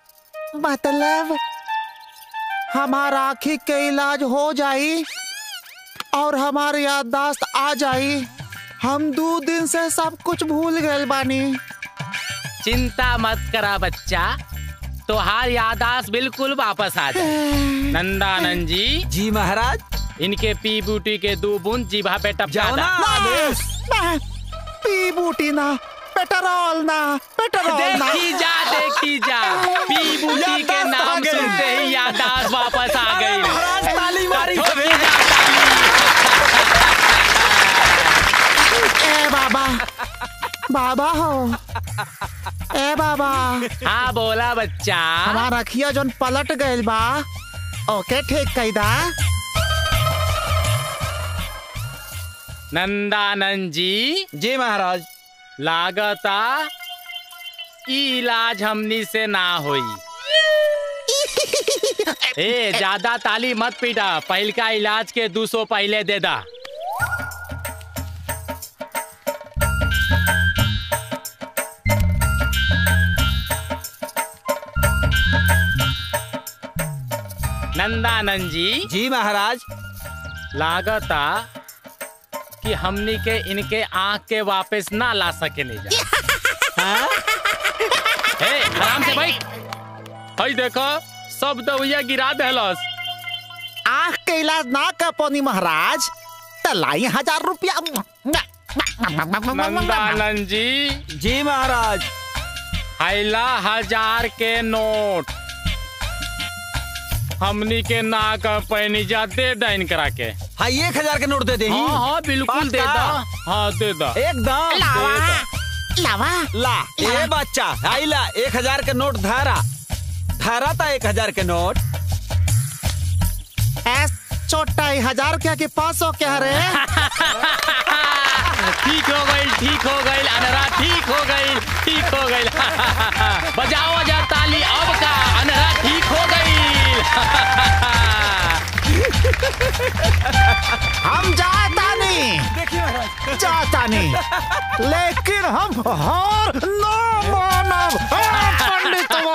मतलब हमारा आँखी के इलाज हो जाई और हमारी याददाश्त आ जाई। हम दो दिन से सब कुछ भूल गए बानी। चिंता मत करा बच्चा, तोहार यादाश्त बिल्कुल वापस आ जाए। नंदानंद जी। जी महाराज। इनके पी बूटी के दो बूंद जीभा पे टपका ना, ना, पी बूटी ना, पेट्रोल ना, पेट्रोल ना। देखी जा देखी जा, पी बूटी के नाम सुनते ही याददाश्त वापस आ गई। महाराज ताली मारी। ए बाबा, बाबा हो, ए बाबा। हाँ बोला बच्चा। हमारा अखिया जोन पलट गइल बा, ओके ठीक कइदा। नंदानंद जी। जी महाराज। लागता इलाज हमनी से ना होई। ए ज्यादा ताली मत पीटा, पहल का इलाज के दो सौ पहले दे दा। नंदानंद जी। जी महाराज। लागता कि हमनी के इनके आँख के वापस ना ला सके नहीं जा। हाँ? ए, आराम से बैठ। हई देखो सब दवाइया गिरा देलस। आँख के इलाज ना कर पोनी महाराज, तलाई हजार रुपया। नंदानंद जी। जी महाराज। हैला हजार के नोट हमनी के ना का पैनी जा दे दाइन करा के। हाँ एक हजार के नोट दे दे। हाँ हाँ बिल्कुल दे दा। हाँ दे दा एकदम। लावा ला ए बच्चा, हाई ला एक हजार के नोट धारा धारा था एक हजार के नोट। ऐस छोटा ही हजार क्या के पास हो क्या रे? ठीक हो गई ठीक हो गई अनरा ठीक हो गई ठीक हो गई। बजाओ बजाओ ताली अब का अनरा ठीक हो गई। हम जाता नहीं जाता नहीं, लेकिन हम हार ना मानव। पंडितवा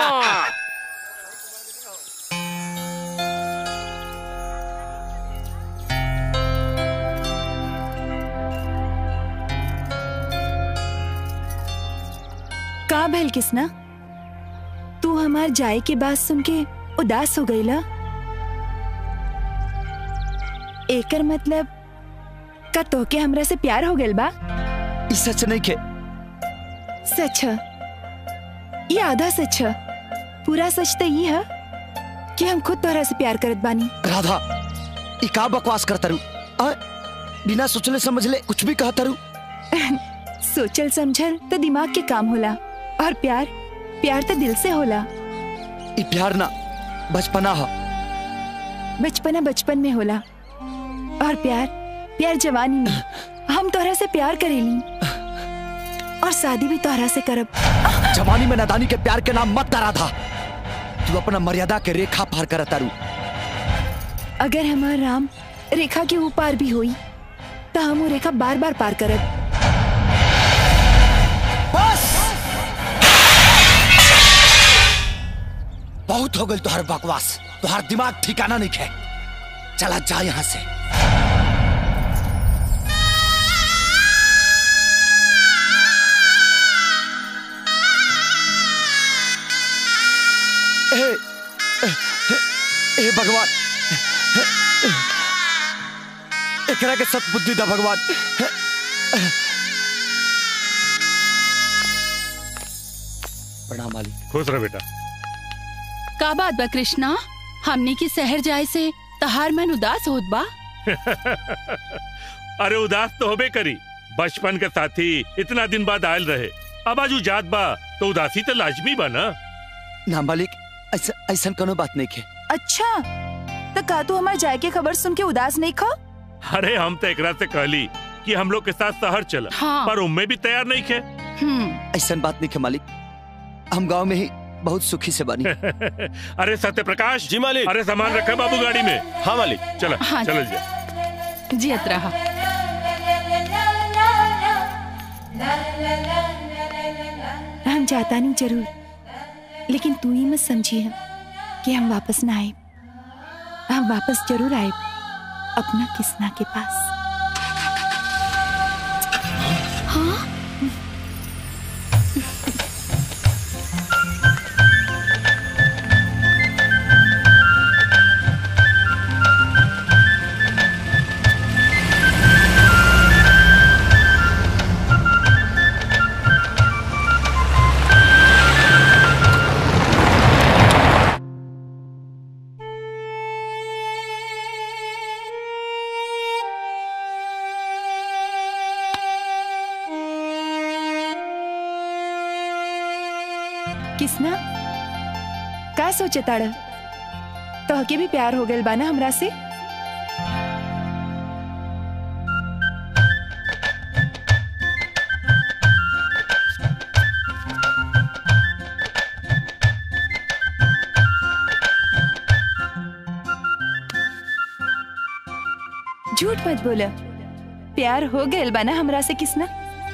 का भैल किसना, तू हमार जाए के बात सुन के उदास हो गई ला? एकर मतलब का तोके हमरा से प्यार हो गइल बा? ई सच नहीं के। सच है, ये आधा सच है। पूरा सच तो ये है कि हम खुद तोहरा से प्यार करत बानी। राधा, ई का बकवास करता रू? बिना सोचले समझले कुछ भी कहता रू। सोचल समझल तो दिमाग के काम होला, और प्यार प्यार तो दिल से होला। ई प्यार ना बचपना है। बचपना बचपन में होला, और प्यार प्यार जवानी में। हम तोहरा से प्यार करेली और शादी भी तोहरा से करब। जवानी में नादानी के प्यार के नाम मत करा था। तू अपना मर्यादा के रेखा पार करता रू। अगर हमार राम रेखा के ऊपर भी हुई तो हम वो रेखा बार बार पार करब। बहुत हो गई तुहार बकवास, तुहार दिमाग ठिकाना नहीं है। चला जा यहाँ से। ए, ए, ए भगवान, एकरा के सतबुद्धि दा भगवान। प्रणाम मालिक। खुश रह बेटा। का बात बा कृष्णा, हमने की शहर जाए से तहार मन उदास होत बा? अरे उदास तो होबे करी, बचपन के साथी इतना दिन बाद आयल रहे, अब आजू जात बा तो उदासी तो लाजमी बा ना। ना मालिक, ऐसा ऐसा कोनो बात नहीं है। अच्छा तो का तू हमार जाए के खबर सुन के उदास नहीं खा? अरे हम तो एकरा से कहली कि हम लोग के साथ शहर चला। हाँ। पर उम्मे भी तैयार नहीं थे। ऐसा बात नहीं है मालिक, हम गांव में ही बहुत सुखी से बनी। अरे सत्य प्रकाश। जी मालिक। अरे सामान रखा बाबू गाड़ी में। हाँ मालिक। चला हाँ। चल जा। जियत रहा। हम जाता नहीं जरूर, लेकिन तू ही मत समझी है कि हम वापस ना आए। हम वापस जरूर आए अपना किस्ना के पास। हाँ? किसना का सोचे ताड़ तो के भी प्यार हो गल बाना हमरा से। झूठ मत बोला, प्यार हो गल बाना हमरा से किसना।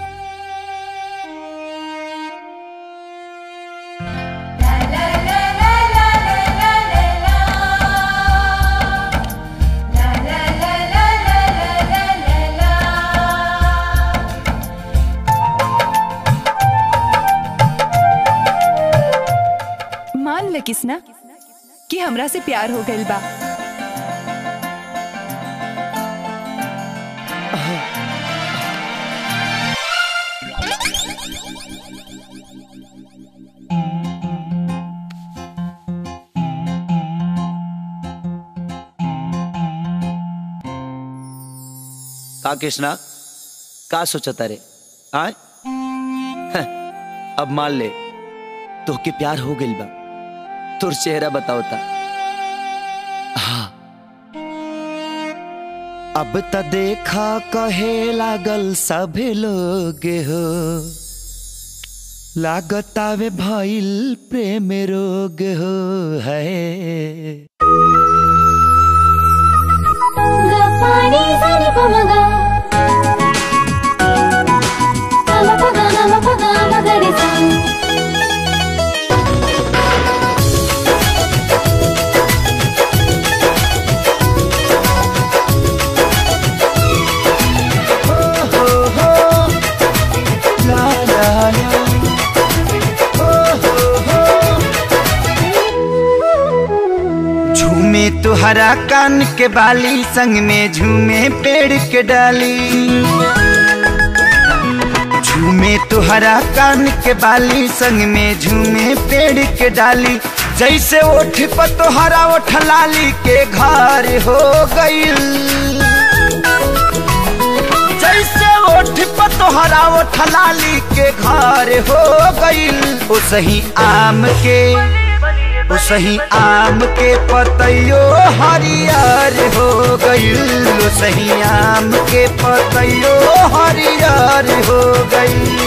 किसना कि हमरा से प्यार हो गइल बा। का कृष्णा का सोचता रे आय? अब मान ले तो के प्यार हो गइल बा, तोर चेहरा बताओता। हाँ अब त देखा कहे लागल सभे लोग हो, लागतावे भइल प्रेम रोग हो है। पानी सानी पमगा काला पगा नामा पगा मगरे सा। झूमे तुहरा कान के बाली, संग में झूमे पेड़ के डाली। झूमे तुहरा कान के बाली, संग में झूमे पेड़ के डाली। जैसे ओठ पर तुहरा ओठ लाली के घर हो गईल, जैसे ओठ पर तुहरा ओठ लाली के घर हो गईल। ओ सही आम के ओ सही आम के पतइयो हरियर हो गइल। ओ सही आम के पतइयो हरियर हो गइल।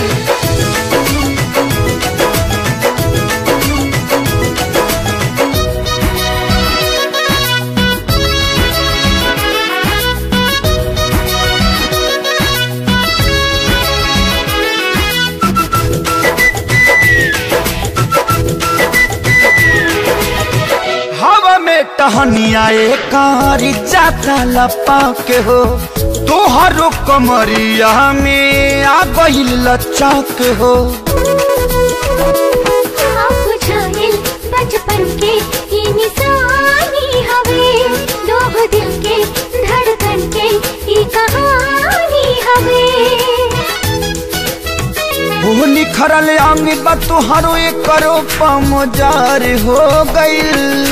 टहनिया कारी जाता लपा के हो, तोहरो कमरिया में आ गइल लच्चा के हो। बचपन के ये निशानी हवे, दो दिल के धड़कन के ये कहानी हवे। वो निखरल आंग बा तोहरो एक करो पमजार हो गइल।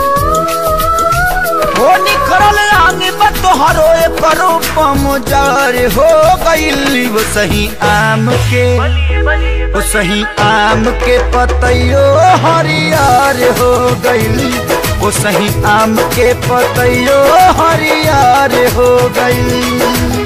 वो निखरल आंग बा तोहरो एक करो पमजार हो गइल। वो सही आम के वो सही आम के पतइयो हरियर हो गइल। वो सही आम के पतइयो हरियर हो गइल।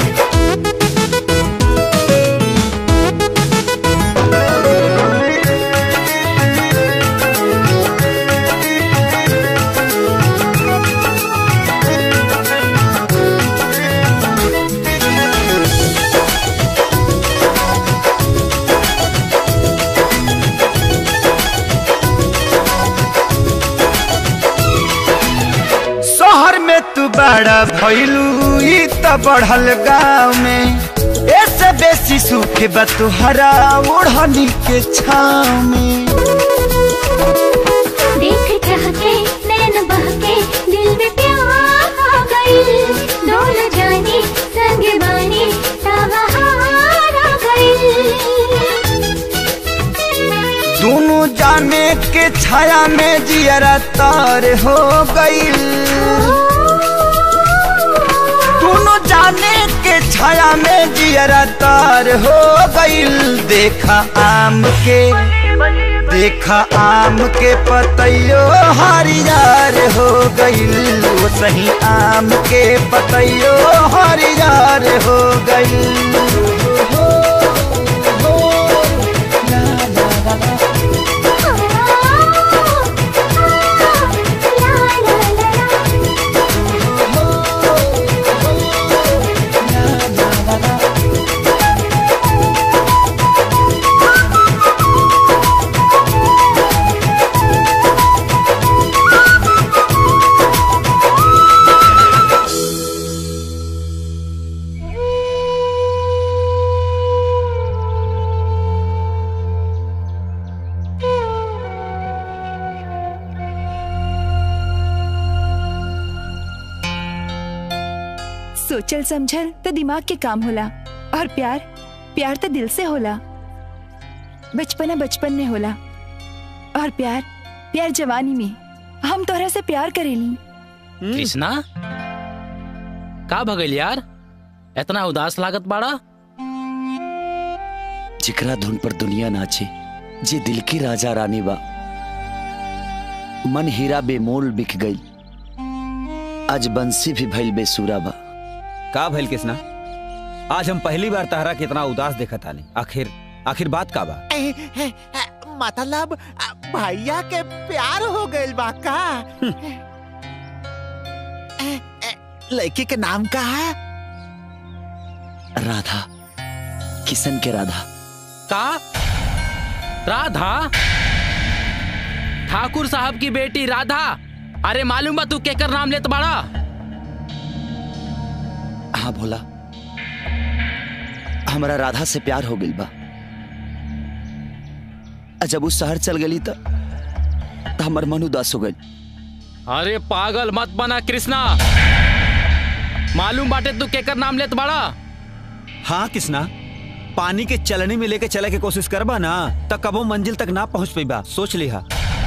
बड़ा भैलू ई त बढ़ल गाँव में ऐसे बेसी सुख बा तुहरा ओढ़नी के छाँव में। देख चाहते नैन बहके दिल में प्यार आ गई डोल जानी संग बानी तबहार आ गई। दोनों जाने के छाया में जियरा तार हो गई दोनों जाने के छाया में जियरा तार हो गई। देखा आम के देखा आम के पतैयो हरियार हो गई वो सही आम के पतैयो हरियार हो गई। सोचल समझल तो दिमाग के काम होला और प्यार प्यार तो दिल से होला। बचपना बचपन में होला और प्यार प्यार जवानी में। हम तोहरा से प्यार करेली। कृष्णा का भगल यार इतना उदास लागत बाड़ा। जिकरा धुन पर दुनिया नाचे जे दिल की राजा रानी बा मन हीरा बेमोल बिक गई आज बंसी भी भइल बेसुरा बा। का भइल कृष्णा आज हम पहली बार तहरा कितना उदास देखा तानी। आखिर आखिर बात का बा? ए, ए, ए, मतलब भैया के प्यार हो गइल बा का? ए, ए, लड़की के नाम का है? राधा किशन के राधा। का राधा ठाकुर साहब की बेटी राधा? अरे मालूम बा तू केकर नाम लेत बाड़ा? हाँ भोला हमारा राधा से प्यार हो गई बा। जब उस शहर चल गई तो हमार मन उदास हो गई। अरे पागल मत बना कृष्णा मालूम बाटे तू केकर नाम लेत बाड़ा? हाँ कृष्णा पानी के चलनी में लेके चले के कोशिश करबा ना तो कबो मंजिल तक ना पहुंच पेबा सोच लिहा।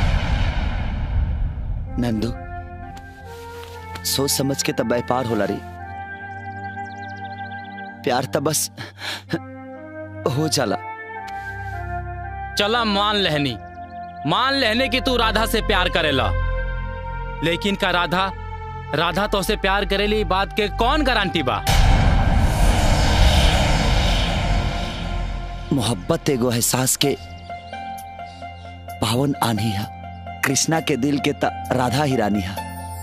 नंदू सोच समझ के तब व्यापार होला रे। प्यार तो बस हो चला। चला मान लेहनी मान लेहने की तू राधा से प्यार करेला लेकिन का राधा राधा तो से प्यार करेली बात के कौन गारंटी बा? मोहब्बत एगो एहसास के पावन आनी है। कृष्णा के दिल के ता राधा ही रानी है।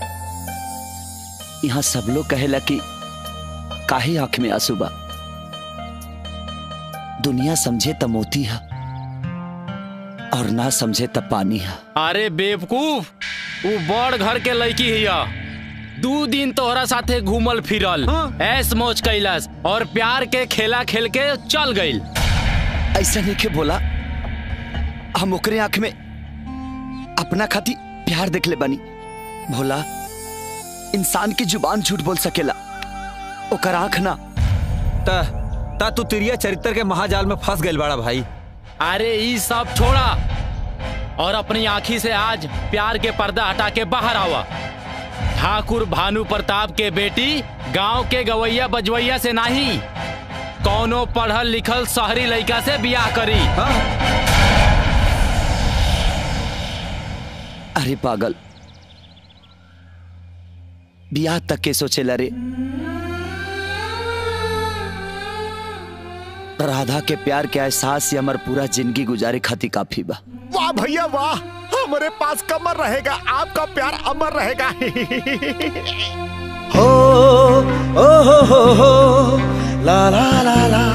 यहाँ सब लोग कहेला कि काहे आंख में आंसू बा। दुनिया समझे त मोती है और ना समझे त पानी है। अरे बेवकूफ वो बड़ घर के लड़की हिया दो दिन तोहरा साथे घूमल फिरल हाँ? ऐस मौज कैलाश और प्यार के खेला खेल के चल गई। ऐसा नहीं के बोला हम ओकरे आंख में अपना खाती प्यार देख ले बनी। भोला इंसान की जुबान झूठ बोल सकेला ओकर आंख ना। ता, ता तू तिरिया चरित्र के महाजाल में फंस गइल बाड़ा भाई। अरे ये सब छोड़ा और अपनी आंखी से आज प्यार के पर्दा हटा के बाहर आवा। ठाकुर भानु प्रताप के बेटी गांव के गवैया बजवैया से नहीं कौनो पढ़ल लिखल शहरी लड़का से बियाह करी। हाँ? अरे पागल बियाह तक के सोचे रे। राधा के प्यार के एहसास से हमार पूरा जिंदगी गुजारे खाती काफी बा। वाह भैया वाह हमारे पास कमर रहेगा आपका प्यार अमर रहेगा। हो ओ हो हो हो ला ला ला ला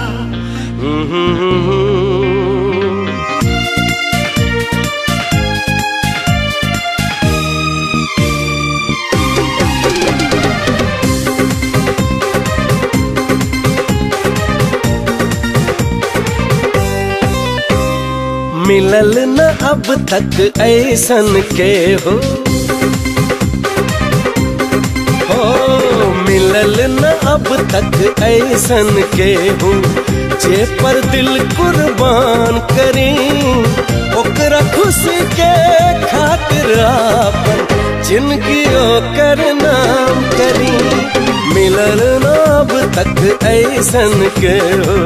मिलल न अब तक ऐसन के हो हो मिलल न अब तक ऐसन के हो जे पर दिल कुर्बान करी ओकरा खुशी के खातिर आपन जिंदगी ओकर नाम करी मिलल न अब तक ऐसन के हो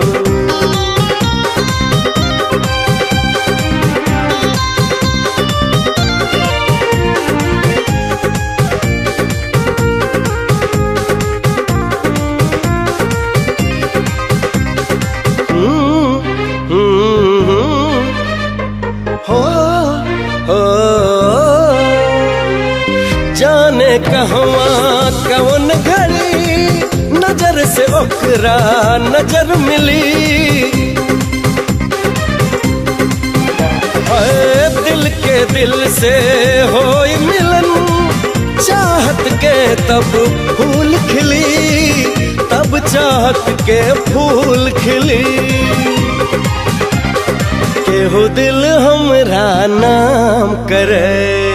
कहवा कौन घड़ी नजर से ओकरा नजर मिली दिल के दिल से होई मिलन चाहत के तब फूल खिली तब चाहत के फूल खिली केहू दिल हमरा नाम करे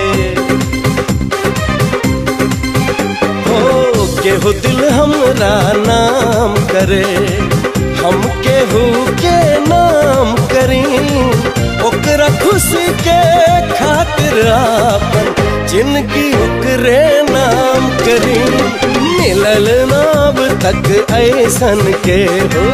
केहू दिल हमरा नाम करे हम केहू के नाम करी ओकरा खुशी के खातिर आपन जिंदगी ओकरे नाम करी मिलल न अब तक ऐसन के हो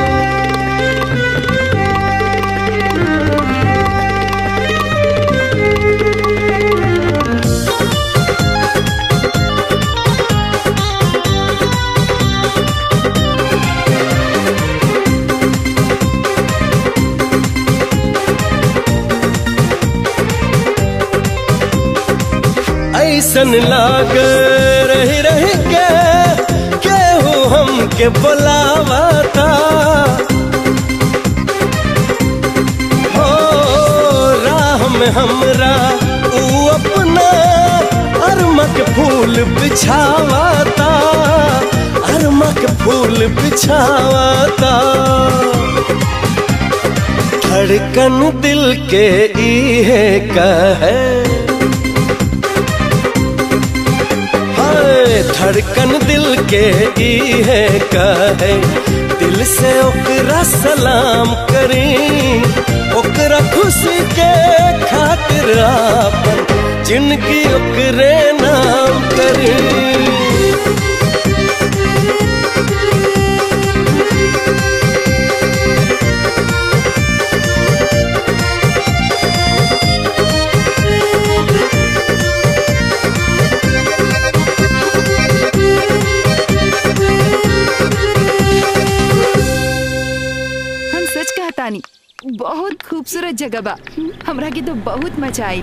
ऐसन लाग रही रही के केहू हमके बुलावता हो राह में हमरा ऊ अपना अरमा के फूल बिछावता अरमा के फूल बिछावता धड़कन दिल के इहे कहे धड़कन दिल के इहे कहे दिल से ओकरा सलाम करी ओकरा खुशी के खातिर आपन जिंदगी ओकरे नाम करी बहुत खूबसूरत जगह बा हमरा के तो बहुत मजा आई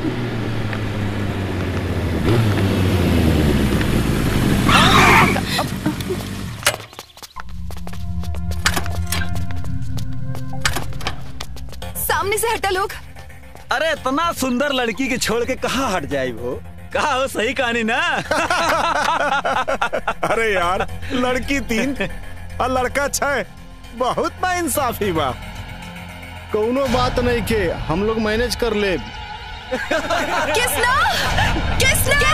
सामने से हटा लोग अरे इतना सुंदर लड़की के छोड़ के कहाँ हट जाए वो कहा हो सही कहानी ना अरे यार लड़की तीन और लड़का छह बहुत ना इंसाफी बा कौनो बात नहीं के हम लोग मैनेज कर ले किसना किसना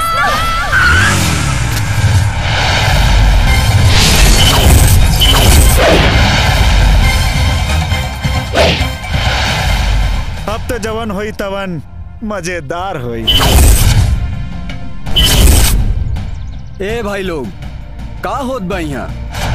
अब तो जवन होई तवन मजेदार होई ए भाई लोग का होत बा यहाँ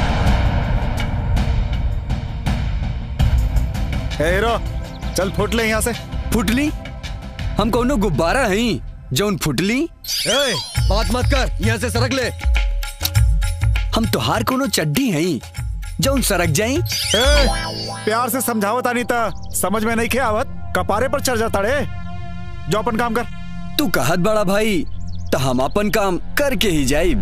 हीरो चल फुट ले यहाँ से फुटली हम कौनो गुब्बारा हई जौन फुटली ए, बात मत कर यहाँ से सरक ले हम तोहार कोनो चड्डी हई जौन सरक जाई ए, प्यार से समझावत आनी ता समझ में नहीं खे आवत कपारे पर चढ़ जाता रे जो अपन काम कर तू कहत बड़ा भाई तो हम अपन काम करके ही जाई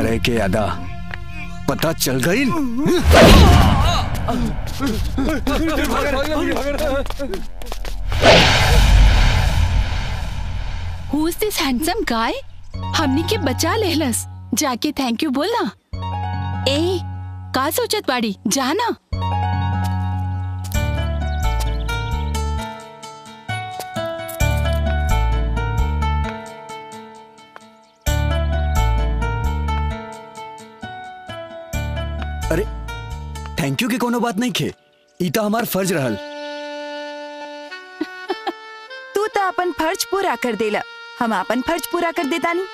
करे के अदा पता चल गई। Who is this handsome guy? हमनी के बचा लेहलस, जाके थैंक यू बोलना। ए का सोचत बाड़ी, जाना। अरे थैंक यू की कोनो बात नहीं खे, ईता हमार फर्ज रहल। तू तो अपन फर्ज पूरा कर देला, हम अपन फर्ज पूरा कर देता नहीं।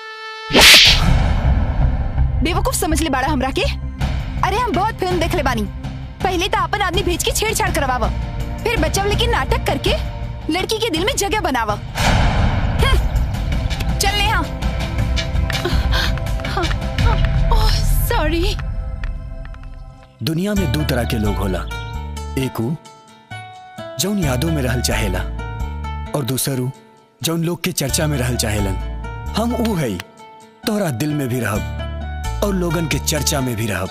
बेवकूफ समझ ले बाड़ा हमरा के। अरे हम बहुत फिल्म देख ले बानी। पहले तो अपन आदमी भेज के छेड़छाड़ करवावा, फिर बच्चा लेके नाटक करके लड़की के दिल में जगह बनावा। चल नेहा। Oh sorry. दुनिया में दो तरह के लोग होला, एक ऊ जौन यादों में रहल चाहेला और दूसर ऊ जौन लोग के चर्चा में रहल चाहेलन। हम ऊ है, तोहरा दिल में भी रहब और लोगन के चर्चा में भी रहब।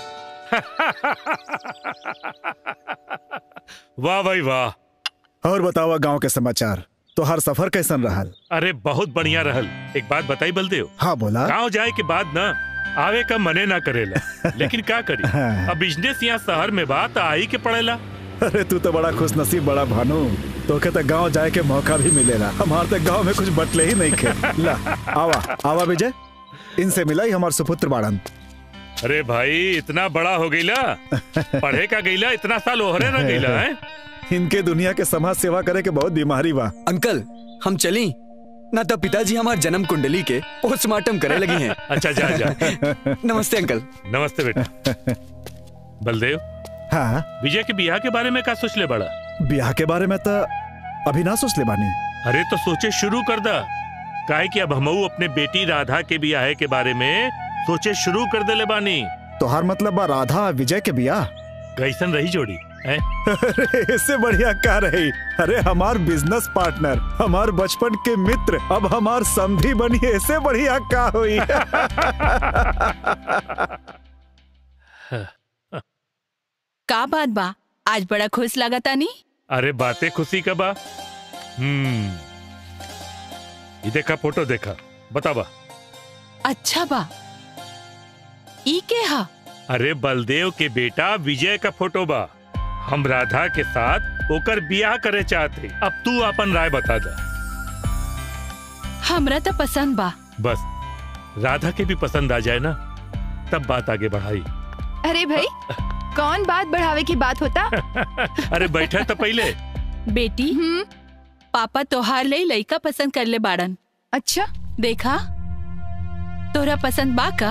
वाह भाई वाह। और बतावा गांव के समाचार, तो हर सफर कैसन रहल? अरे बहुत बढ़िया रहल। एक बात बताई बलदेव। हाँ बोला। गाँव जाए के बाद ना आवे का मने ना करेला, लेकिन क्या करी, अब बिजनेस यहाँ शहर में बात आई के पड़ेला। अरे तू तो बड़ा खुश नसीब बड़ा भानु, तो के गाँव जाए के मौका भी मिलेला। हमारे तो गाँव में कुछ बटले ही नहीं खे। ला आवा आवा विजय, इनसे मिला ही हमारे सुपुत्र बाड़न। अरे भाई इतना बड़ा हो गईला, पढ़े का गईला, इतना साल ओहरे ना गईला है। इनके दुनिया के समाज सेवा करे के बहुत बीमारी बा। अंकल हम चली ना, तो पिताजी हमारे जन्म कुंडली के पोस्टमार्टम करे लगी हैं। अच्छा जा जा। नमस्ते अंकल। नमस्ते बेटा। बलदेव। हाँ विजय के ब्याह के बारे में क्या सोच ले बड़ा? ब्याह के बारे में तो अभी ना सोच ले बानी। अरे तो सोचे शुरू कर दा, काहे कि अब हमऊ अपने बेटी राधा के ब्याह के बारे में सोचे शुरू कर दे ले बानी। तो हर मतलब बा राधा विजय के ब्याह कैसन रही जोड़ी है? अरे इससे बढ़िया क्या रही। अरे हमार बिजनेस पार्टनर, हमार बचपन के मित्र, अब हमार समधी बनी, इससे बढ़िया क्या हुई। का बात बा, आज बड़ा खुश लगा तानी। अरे बातें खुशी का बा। हम्म ये देखा फोटो देखा, बता बा। अच्छा बा, ई के हा? अरे बलदेव के बेटा विजय का फोटो बा। हम राधा के साथ ओकर ब्याह करे चाहते, अब तू अपन राय बता दा। हमरा तो पसंद बा। बस राधा के भी पसंद आ जाए ना, तब बात आगे बढ़ाई। अरे भाई कौन बात बढ़ावे की बात होता। अरे बैठा तो पहले। बेटी पापा तोहार ले लइका पसंद कर ले बाड़न। अच्छा देखा, तोरा पसंद बा का?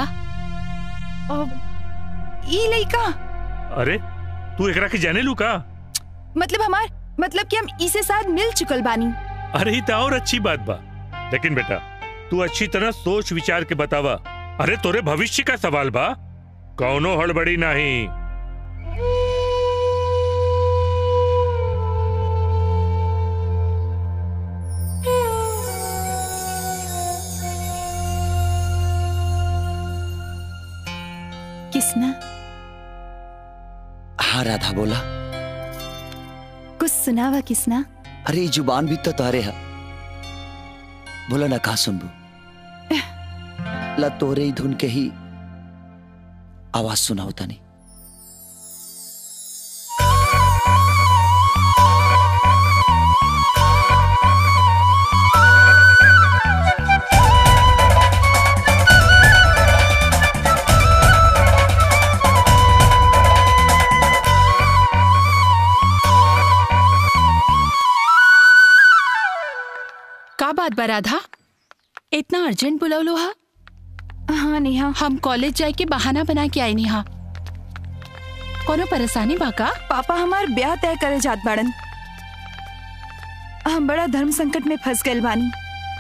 ई लइका? अरे तू एकरा के जाने लू का? मतलब हमार मतलब कि हम इसे साथ मिल चुकल बानी। अरे ही तो और अच्छी बात बा, लेकिन बेटा तू अच्छी तरह सोच विचार के बतावा। अरे तोरे भविष्य का सवाल बा, कौनो हड़बड़ी नहीं। किसना? हाँ राधा बोला। कुछ सुनावा किसना। अरे ये जुबान भी तो तारे है, बोला ना कहा सुनबू। ला तोरे ही धुन के ही आवाज सुना होता नहीं। का बात बा राधा, इतना अर्जेंट बुलावलो हा? हाँ नेहा, हम कॉलेज जाए के बहाना बना के आई नेहा। कोनो परेशानी बा का? पापा हमार ब्याह तय करे जात बाड़न। हम बड़ा धर्म संकट में फंस गए बानी।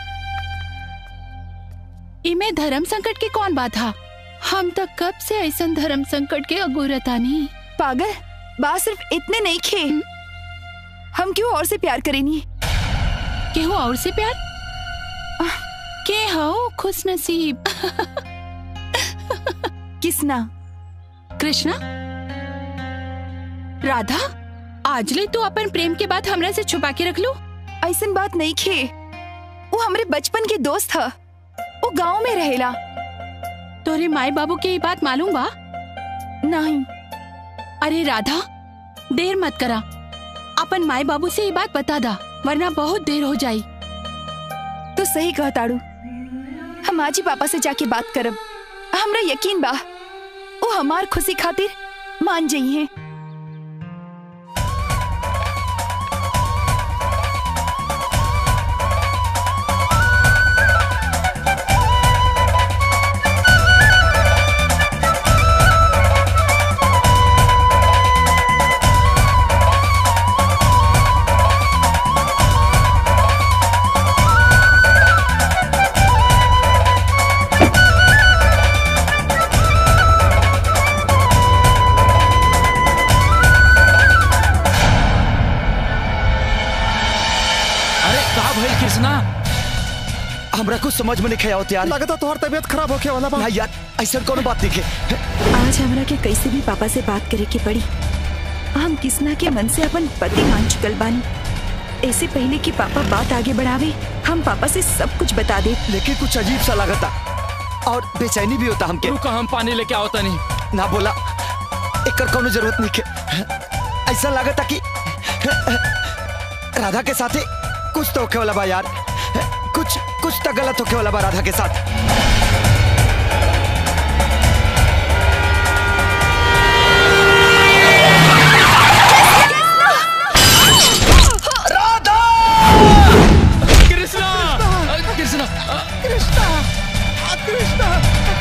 इमे धर्म संकट की कौन बात हा? हम तक कब से ऐसा धर्म संकट के अगुरतानी। पागल, बात सिर्फ इतने नहीं खे, हम क्यों और से प्यार करेनी। केहू और से प्यार? के हो खुश नसीब। किसना? कृष्णा? राधा, आज ले तू अपन प्रेम के बात हमरा से छुपा के रख लू? ऐसन बात नहीं खे, वो हमरे बचपन के दोस्त था, वो गांव में रहेला। तोरे माई बाबू के ये बात मालूम बा? नहीं। अरे राधा, देर मत करा, अपन माई बाबू से ये बात बता दा, वरना बहुत देर हो जाई। तो सही कहा ताड़ू, हम आज ही पापा से जाके बात करब। हमरा यकीन बा वो हमार खुशी खातिर मान जाई हैं। हमरा कुछ समझ में नहीं आवत यार। लगता तुम्हारी तबीयत खराब होके वाला बा। ना यार, ऐसा कोनो बात नहीं है। आज हमरा के कैसे भी पापा से बात करे के पड़ी। हम किसना के मन से अपन पति मान चुकल बानी। ऐसे पहले कि पापा बात आगे बढ़ावे, हम पापा से सब कुछ बता दे। लेकिन कुछ अजीब सा लगता और बेचैनी भी होता हमके। रुका, हम पानी लेके आवता नहीं। ना बोला, एक कोनो जरूरत नहीं के। ऐसा लगता कि राधा के साथ कुछ तो होके वाला बा यार। कुछ कुछ तो गलत होके वाला बा राधा के साथ। राधा! कृष्णा! कृष्णा! कृष्णा! कृष्णा!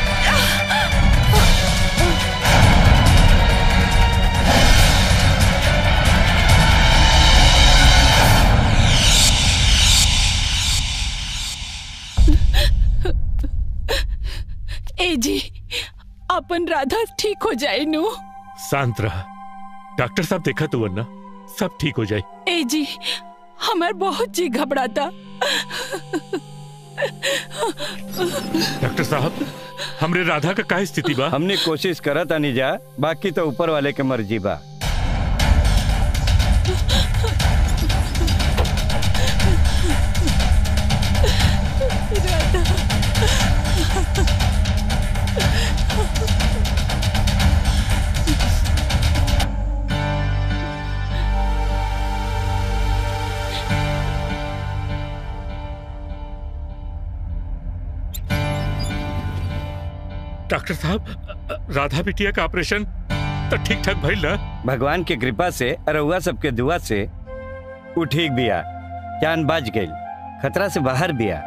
ए जी, अपन राधा ठीक हो जाए नु। शांत रहा, डॉक्टर साहब देखा तो वरना सब ठीक हो जाए। ए जी, हमार बहुत जी घबराता। डॉक्टर साहब, हमरे राधा का क्या स्थिति बा? हमने कोशिश करा था नहीं जा, बाकी तो ऊपर वाले के मर्जी बा। डॉक्टर साहब, राधा बिटिया का ऑपरेशन तो ठीक ठाक भइल ना? भगवान की कृपा से, रउआ सबके दुआ से वो ठीक बिया, जान बच गई, खतरा से बाहर बिया।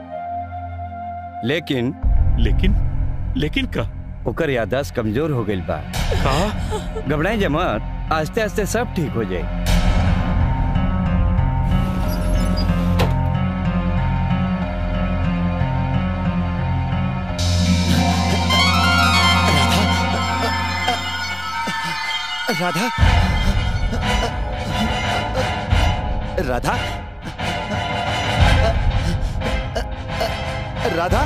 लेकिन लेकिन लेकिन का? ओकर याददाश्त कमजोर हो गई बा। का? घबराई जमत, आस्ते आस्ते सब ठीक हो जाए। राधा, राधा, राधा,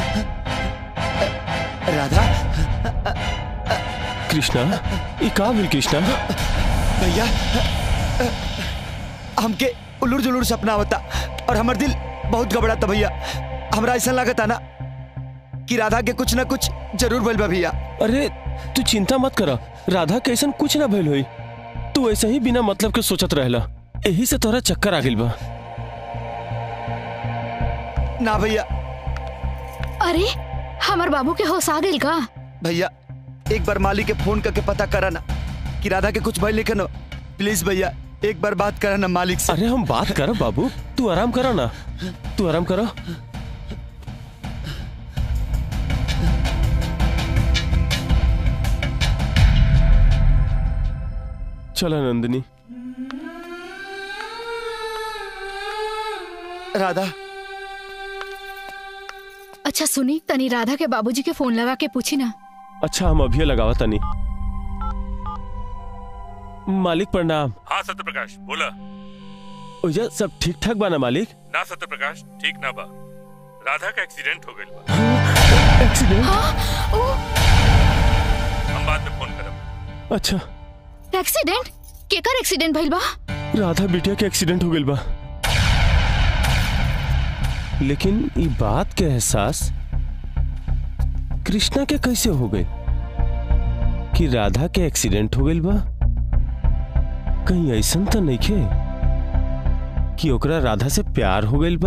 राधा। कृष्णा, ये का भेल कृष्णा? भैया, हमके उलूर जुलूर सपना होता और हमार दिल बहुत घबराता भैया। हमरा ऐसा लगता ना कि राधा के कुछ ना कुछ जरूर भइल बा भैया। अरे तू चिंता मत करा, राधा के ऐसा कुछ ना भइल होई। तू ऐसे ही बिना मतलब के सोचत रहला, यही से तोरा चक्कर आ गइल बा। ना भैया। अरे हमार बाबू के होश आ गइल का? भैया एक बार मालिक के फोन करके पता करा ना कि राधा के कुछ भइल लेकिन प्लीज भैया एक बार बात करा ना मालिक से। अरे हम बात करो बाबू, तू आराम करो ना, तू आराम करो। चलो नंदिनी। राधा। अच्छा सुनी, तनी राधा के बाबूजी के फोन लगा के पूछी ना। अच्छा हम अभी लगावा तनी। मालिक प्रणाम। हाँ सत्यप्रकाश बोला। ओजा सब ठीक ठाक बा ना मालिक? ना सत्यप्रकाश, ठीक ना बा। राधा का एक्सीडेंट हो गइल बा। एक्सीडेंट? हाँ, ओ अच्छा एक्सीडेंट? केकर एक्सीडेंट भइल बा? राधा बिटिया के एक्सीडेंट हो गइल बा। लेकिन ई बात के एहसास कृष्णा के कैसे हो गए कि राधा के एक्सीडेंट हो गइल बा? कहीं ऐसा तो नहीं खे कि ओकरा राधा से प्यार हो गइल बा?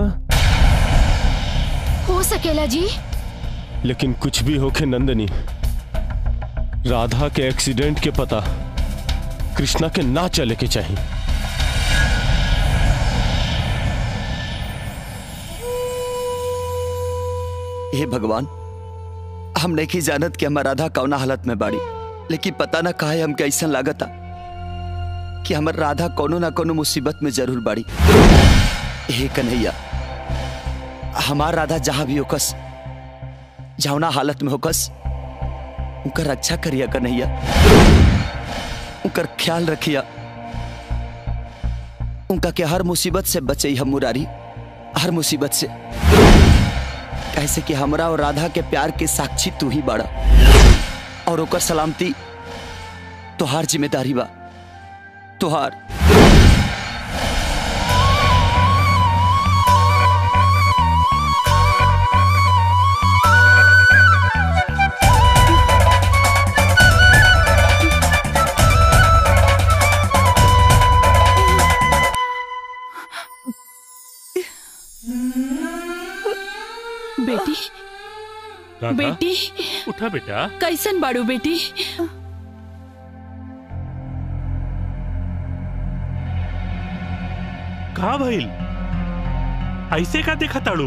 हो सकेला जी। लेकिन कुछ भी होके नंदनी, राधा के एक्सीडेंट के पता कृष्णा के ना चले के चाहिए। हे भगवान, हम नहीं जानत कि हमार राधा कौना हालत में बाड़ी, लेकिन पता ना काहे हमके ऐसा लागता कि हमार राधा कोनो ना कोनो मुसीबत में जरूर बाड़ी। हे कन्हैया, हमार राधा जहां भी होकस, जौना हालत में होकस, उनका रक्षा करिया कन्हैया, उनका ख्याल रखिया, उनका के हर मुसीबत से बचई हम मुरारी, हर मुसीबत से। कैसे कि हमरा और राधा के प्यार के साक्षी तू ही बाड़ा, और ओकर सलामती तुहार जिम्मेदारी बा, तुहार। बेटी, राधा, बेटी, उठा बेटा। कैसन बाड़ू बेटी? कहा भइल? ऐसे का देखा ताड़ू?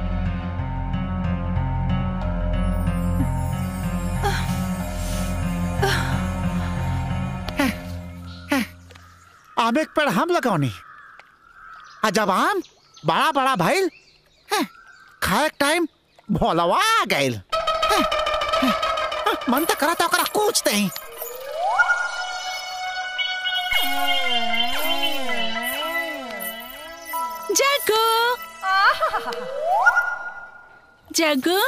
आम एक पेड़ हम लगौनी, आ जब आम बड़ा बड़ा भइल, खाए टाइम भोलवा आ गइल। मन तो करा था ओकरा कुछ नहीं। जग्गू, जग्गू,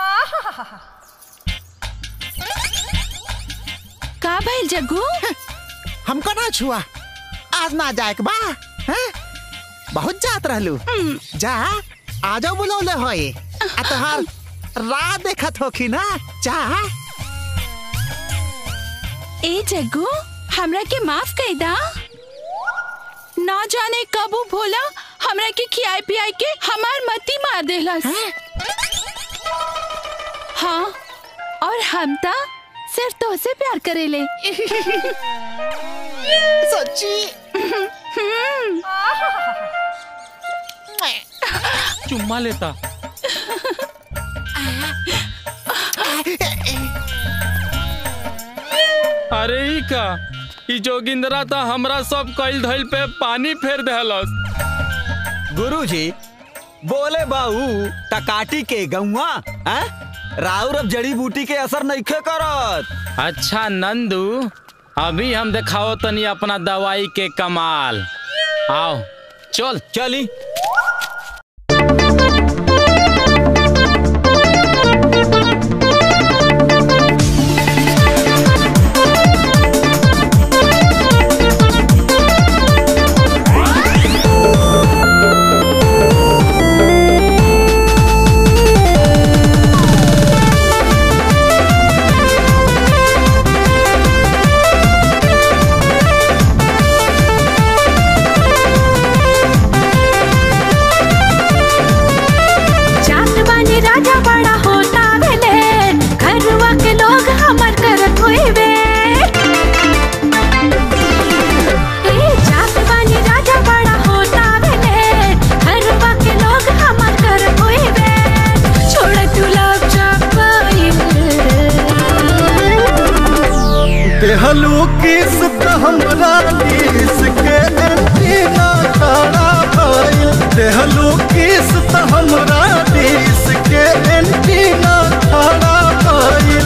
का भइल जग्गू? हमको ना छुआ, आज ना जाए बा। हैं? बहुत जात रहलू, जा आ जाओ बुलौले होई, आ तोहार राह देखत होखी ना, जा। ए जग्गू, हमरा के माफ कर दा। ना जाने कब वो भोला हमरा के खियाए पियाए के हमार मती मार देलस। हाँ, और हम ता सिर्फ तो से प्यार करेले। सच्ची? चुम्मा लेता। अरे ई का, ई जोगिंदरा ता हमरा सब कइल धइल पे पानी फेर देहलस। गुरुजी बोले बाऊ टकाटी के गौआ, राउर अब जड़ी बूटी के असर नहीं खे करत। अच्छा नंदू, अभी हम दिखाओ तनी अपना दवाई के कमाल। आओ चल चली। हलू किस हमरा किस के एंटीना खड़ा भइल, देहलू किस हमरा किस के एंटीना खड़ा भइल।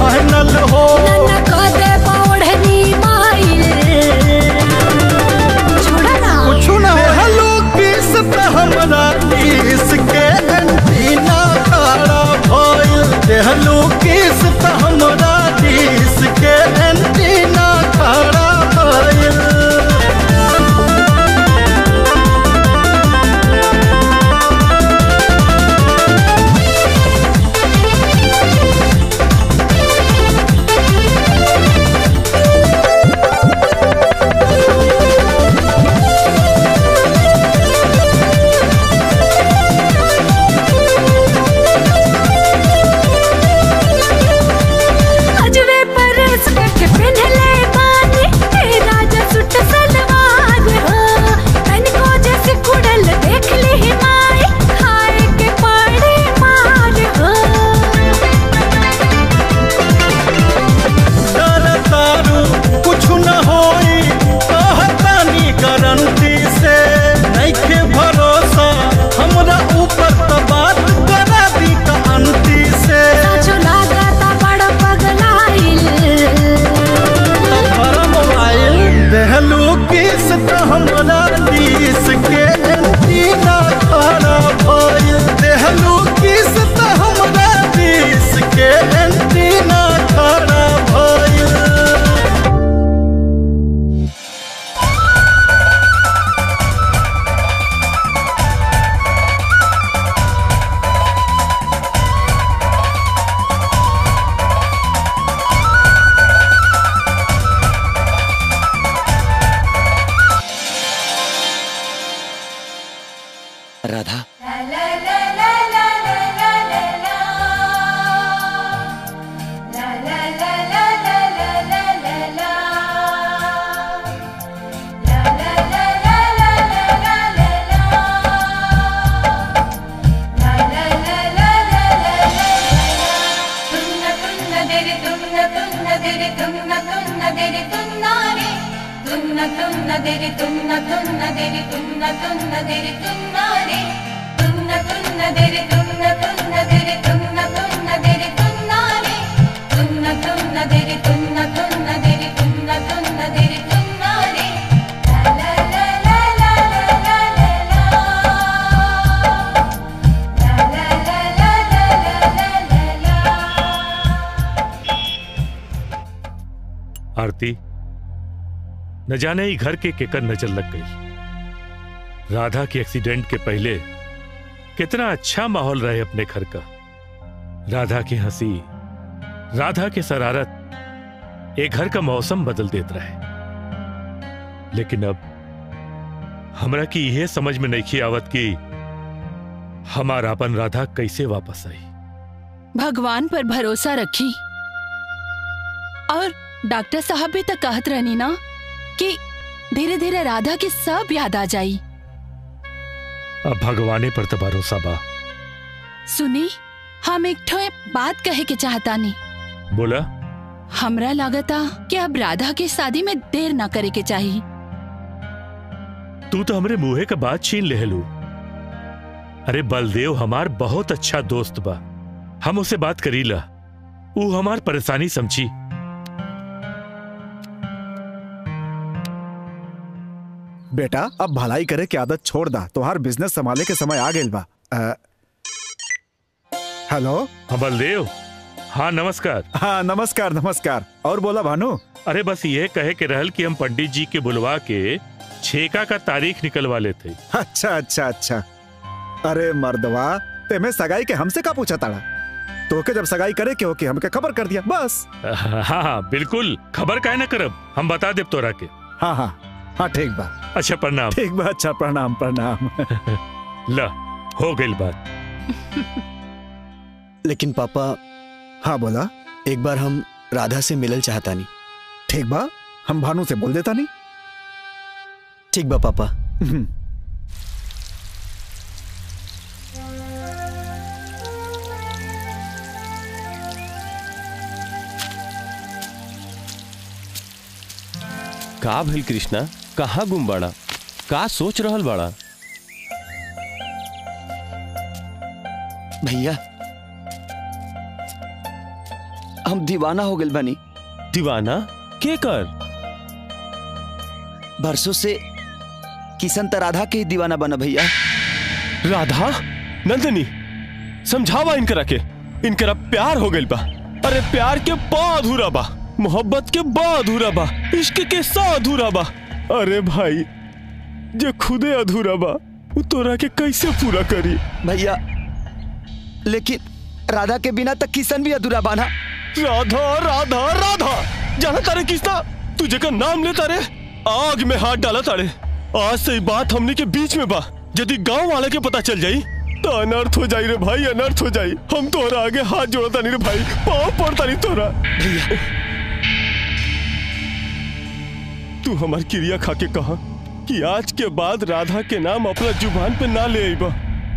फाइनल हो नन्ना कदे पौड़नी माइल छोड़ा ना कुछ ना हेलो किस त हमरा किस के एंटीना खड़ा भइल हेलो किस त हमरा किस के एंटीना खड़ा भइल अजवे परस के पहनले बानी ए राजा सुट सलवार हो तनको जैसे कुड़ल देख ली माई खाए के पड़े मार हो डर तारू कुछ न होई कहतानी गारंटी से नइखे भरोसा हमरा ऊपर त बात करा दी का अंती से साचो लागता बड़ पगलाइल हमारा मोबाइल देहलू किस त हमरा दिस के एंटीना खड़ा भइल देहलू किस त हमरा दिस के एंटीना खड़ा भइल राधा तुन्ना तुन्ना देरी तुन्ना तुन्ना देरी तुन्ना तुन्ना देरी तुन्ना रे तुन्ना तुन्ना देरी तुन्ना तुन्ना देरी तुन्ना तुन्ना देरी तुन्ना रे तुन्ना तुन्ना देरी तुन्ना तुन्ना देरी तुन्ना तुन्ना देरी तुन्ना रे ला ला ला ला ला ला ला ला ला ला ला आरती न जाने ही घर के केकर नजर लग गई। राधा के एक्सीडेंट के पहले कितना अच्छा माहौल रहे अपने घर का। राधा की हंसी, राधा की शरारत एक घर का मौसम बदल देता रहे। लेकिन अब हमरा की यह समझ में नहीं आवत कि हमारा अपन राधा कैसे वापस आई। भगवान पर भरोसा रखी। और डॉक्टर साहब भी तो कहत रहनी ना कि धीरे धीरे राधा की सब याद आ जाई। अब भगवाने पर तो भरोसा बा। सुनी, हम एक ठो बात कहे के चाहता नहीं। बोला। हमरा लागता कि अब राधा की शादी में देर ना करे के चाहिए। तू तो हमरे मुंहे का बात छीन ले लू। अरे बलदेव हमार बहुत अच्छा दोस्त बा, हम उसे बात करीला, वो हमार परेशानी समझी। बेटा अब भलाई करे की आदत छोड़ दा, तुम्हार बिजनेस संभाले के समय आ गइल बा। हेलो। हाँ बलदेव। हाँ नमस्कार। हाँ नमस्कार नमस्कार। और बोला भानु। अरे बस ये कहे के रहल कि हम पंडित जी के बुलवा के छेका का तारीख निकलवा लेते। अच्छा अच्छा अच्छा। अरे मर्दवा, ते सगाई के हमसे का पूछा ताड़ा? तो के जब सगाई करे के हो के हमके खबर कर दिया बस। हाँ हाँ बिल्कुल, खबर काहे न करब, हम बता देब तोरा के। हाँ हाँ हाँ ठीक बा। अच्छा प्रणाम। ठीक बा, अच्छा प्रणाम प्रणाम। ला हो गई बात। लेकिन पापा। हाँ बोला। एक बार हम राधा से मिलल चाहता नहीं। ठीक बा, हम भानु से बोल देता नहीं। ठीक बा पापा। का भइल कृष्णा, कहाँ गुम बाड़ा, का सोच रहल बाड़ा? भैया हम दीवाना हो गए बनी। दीवाना के कर? बरसों से किशन त राधा के ही दीवाना बना भैया। राधा? नंदनी समझावा इनकरा के, इनकरा प्यार हो गइल बा। अरे प्यार के बा अधूरा बा, मोहब्बत के बा अधूरा बा, इश्क के सा अधूरा बा। अरे भाई जो खुदे अधूरा बा वो तोरा के कैसे पूरा करी? भैया लेकिन राधा के बिना तक किशन भी अधूरा बाना। राधा राधा राधा जाना तारे किस्ता, तुझे का नाम ले तारे आग में हाथ डाला तारे। आज से बात हमने के बीच में बा, यदि गांव वाले के पता चल जाई तो अनर्थ हो जाई रे भाई, अनर्थ हो जाई। हम तोरा आगे हाथ जोड़ता नहीं रे भाई, पाँव पड़ता नहीं तोरा। तू हमार क्रिया खा के कहा कि आज के बाद राधा के नाम अपना जुबान पे ना ले आईबा।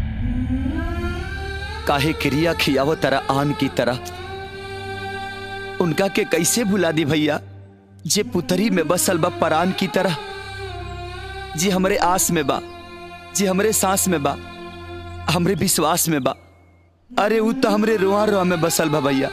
काहे क्रिया खियावो तरह आन की तरह उनका के कैसे भुला दी भैया, जे पुतरी में बसल बा परान की तरह, जी हमरे आस में बा, जी हमरे सांस में बा, हमरे विश्वास में बा। अरे वो तो हमरे रोआ रोआ में बसल बा भैया।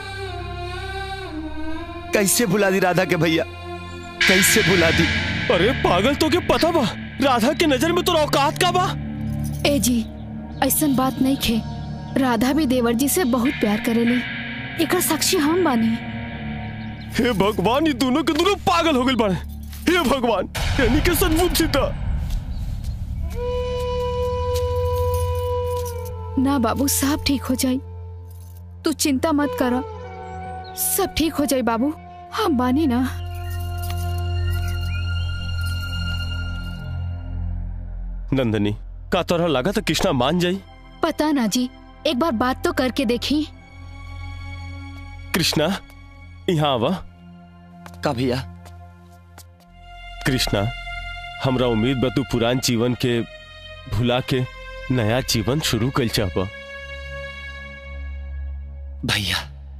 कैसे भुला दी राधा के भैया, कैसे भुला दी? अरे पागल तो के पता बा राधा के नजर में तो औकात का बा? ए जी ऐसन बात नहीं खे, राधा भी देवर जी से बहुत प्यार करेली, एकर साक्षी हम बानी। हे भगवान, ये दोनों के दोनों पागल हो गए बाड़े। हे भगवान, यानी के सचमुच सीता। ना बाबू सब ठीक हो जाई, तू चिंता मत करा, सब ठीक हो जाई बाबू, हम बानी ना। नंदनी का तोरा लगा था कृष्णा मान जाई? पता ना जी, एक बार बात तो करके देखी। कृष्णा यहाँ आवा। का भैया? कृष्णा हमरा उम्मीद बा तू पुरान जीवन के भुला के नया जीवन शुरू कर चाहबा। भैया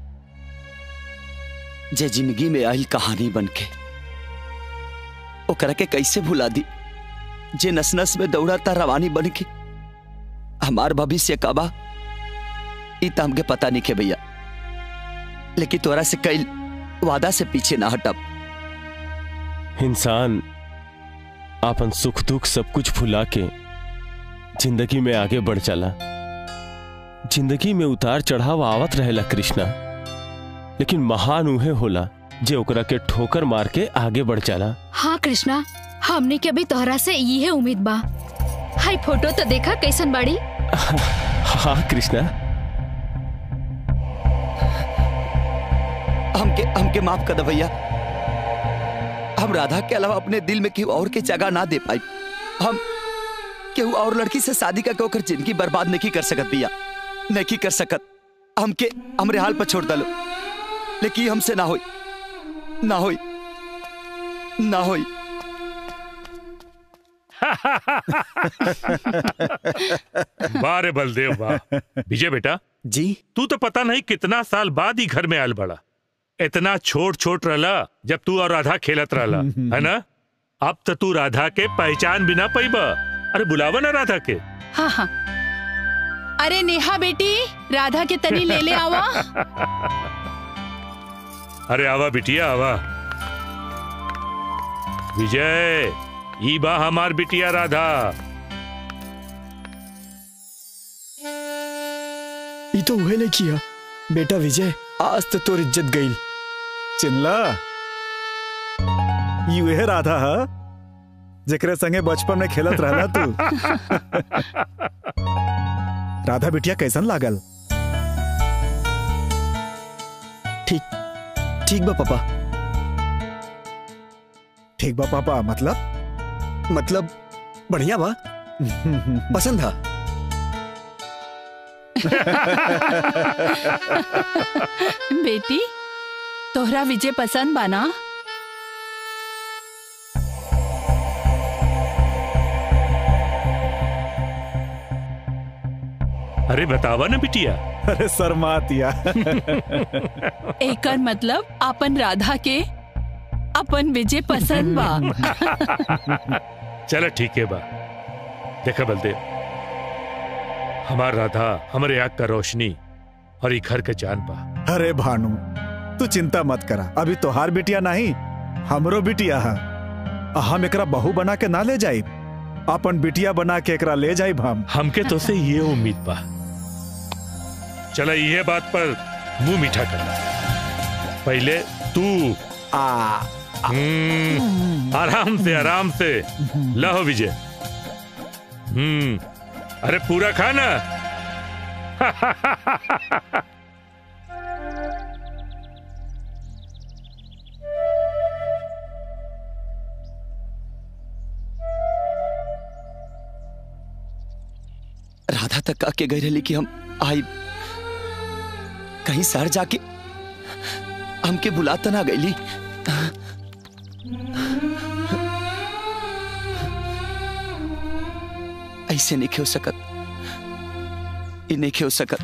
जे जिंदगी में आयल कहानी बनके ओकरा के कैसे भुला दी, जे नस नस में दौड़ाता रवानी बन के। हमार भविष्य का बा ई त हमके पता नहीं के भैया, लेकिन तोरा से कई वादा से पीछे ना हटब। इंसान आपन सुख दुख सब कुछ भुला के जिंदगी में आगे बढ़ चला। जिंदगी में उतार चढ़ाव आवत रहेला कृष्णा, लेकिन महान उहे होला जे ओकरा के ठोकर मार के आगे बढ़ चला। हाँ कृष्णा, हमने के भी तोहरा से यही उम्मीद बा। हाय फोटो तो देखा कैसन बाड़ी। हाँ कृष्णा, हमके हमके माफ कर दे भैया। हम राधा के अलावा अपने दिल में केहू और के जगह ना दे पाई। हम केहू और लड़की से शादी करके ओकर जिंदगी बर्बाद नहीं कर सकत भैया, नहीं कर सकत। हमके हमरे हाल पर छोड़ दलो, लेकिन हमसे ना होई, ना होई, ना होई। वाह रे बलदेव वाह। विजय बेटा जी, तू तो पता नहीं कितना साल बाद ही घर में आल बड़ा। इतना छोट छोट रहला जब तू और राधा खेलत रहला, है ना? अब तो तू राधा के पहचान बिना पैबा। अरे बुलावा ना राधा के। हाँ हाँ, अरे नेहा बेटी, राधा के तनी ले ले आवा। अरे आवा बिटिया आवा। विजय, ई बा हमार बिटिया राधा। ये तो उहे ने किया बेटा विजय, आज तो तोर इज्जत गई। चिन्ला ये उहे राधा हा जेकरे संगे बचपन में खेलत रहला तू। राधा बिटिया कैसन लागल? ठीक ठीक बा पापा। ठीक बा पापा मतलब? मतलब बढ़िया बा, पसंद है। बेटी तोहरा विजय पसंद बाना? अरे बतावा ना बिटिया। अरे शर्मातिया। एकर मतलब अपन राधा के अपन विजय पसंद बा। चलो ठीक है बा। देखा बलदेव, हमार राधा हमारे आँख का रोशनी और ये घर का जान बा। अरे भानु, तू चिंता मत करा, अभी तोहार बिटिया नहीं हमरो बिटिया है। हम एकरा बहू बना के ना ले जाई, अपन बिटिया बना के एकरा ले जाई हम। हमके तो से ये उम्मीद बा। चला ये बात पर मुंह मीठा करना। पहले तू आ हम्म, आराम से आराम से लहो विजय। हम्म, अरे पूरा खाना। राधा तक आके गई रही कि हम आई कहीं सर जाके हमके बुलाता ना गईली। ऐसे नहीं हो सकत, ये नहीं हो सकत।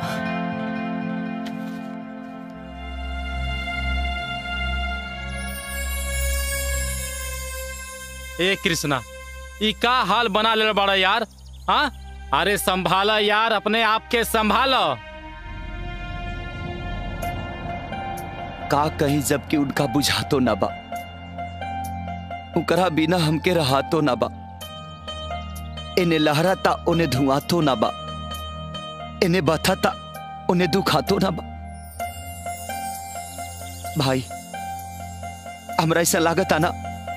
ए कृष्णा, ई का हाल बना ले बड़ा यार। हाँ, अरे संभाला यार, अपने आप के संभालो। का कहीं जबकि उनका बुझा तो ना बा, उनकरा बिना हमके रहा तो ना बा। इन्हें लहराता उन्हें धुआं तो ना बा, इन्हें बथाता उन्हें दुखा तो ना बा। भाई हमरा ऐसा लागत आना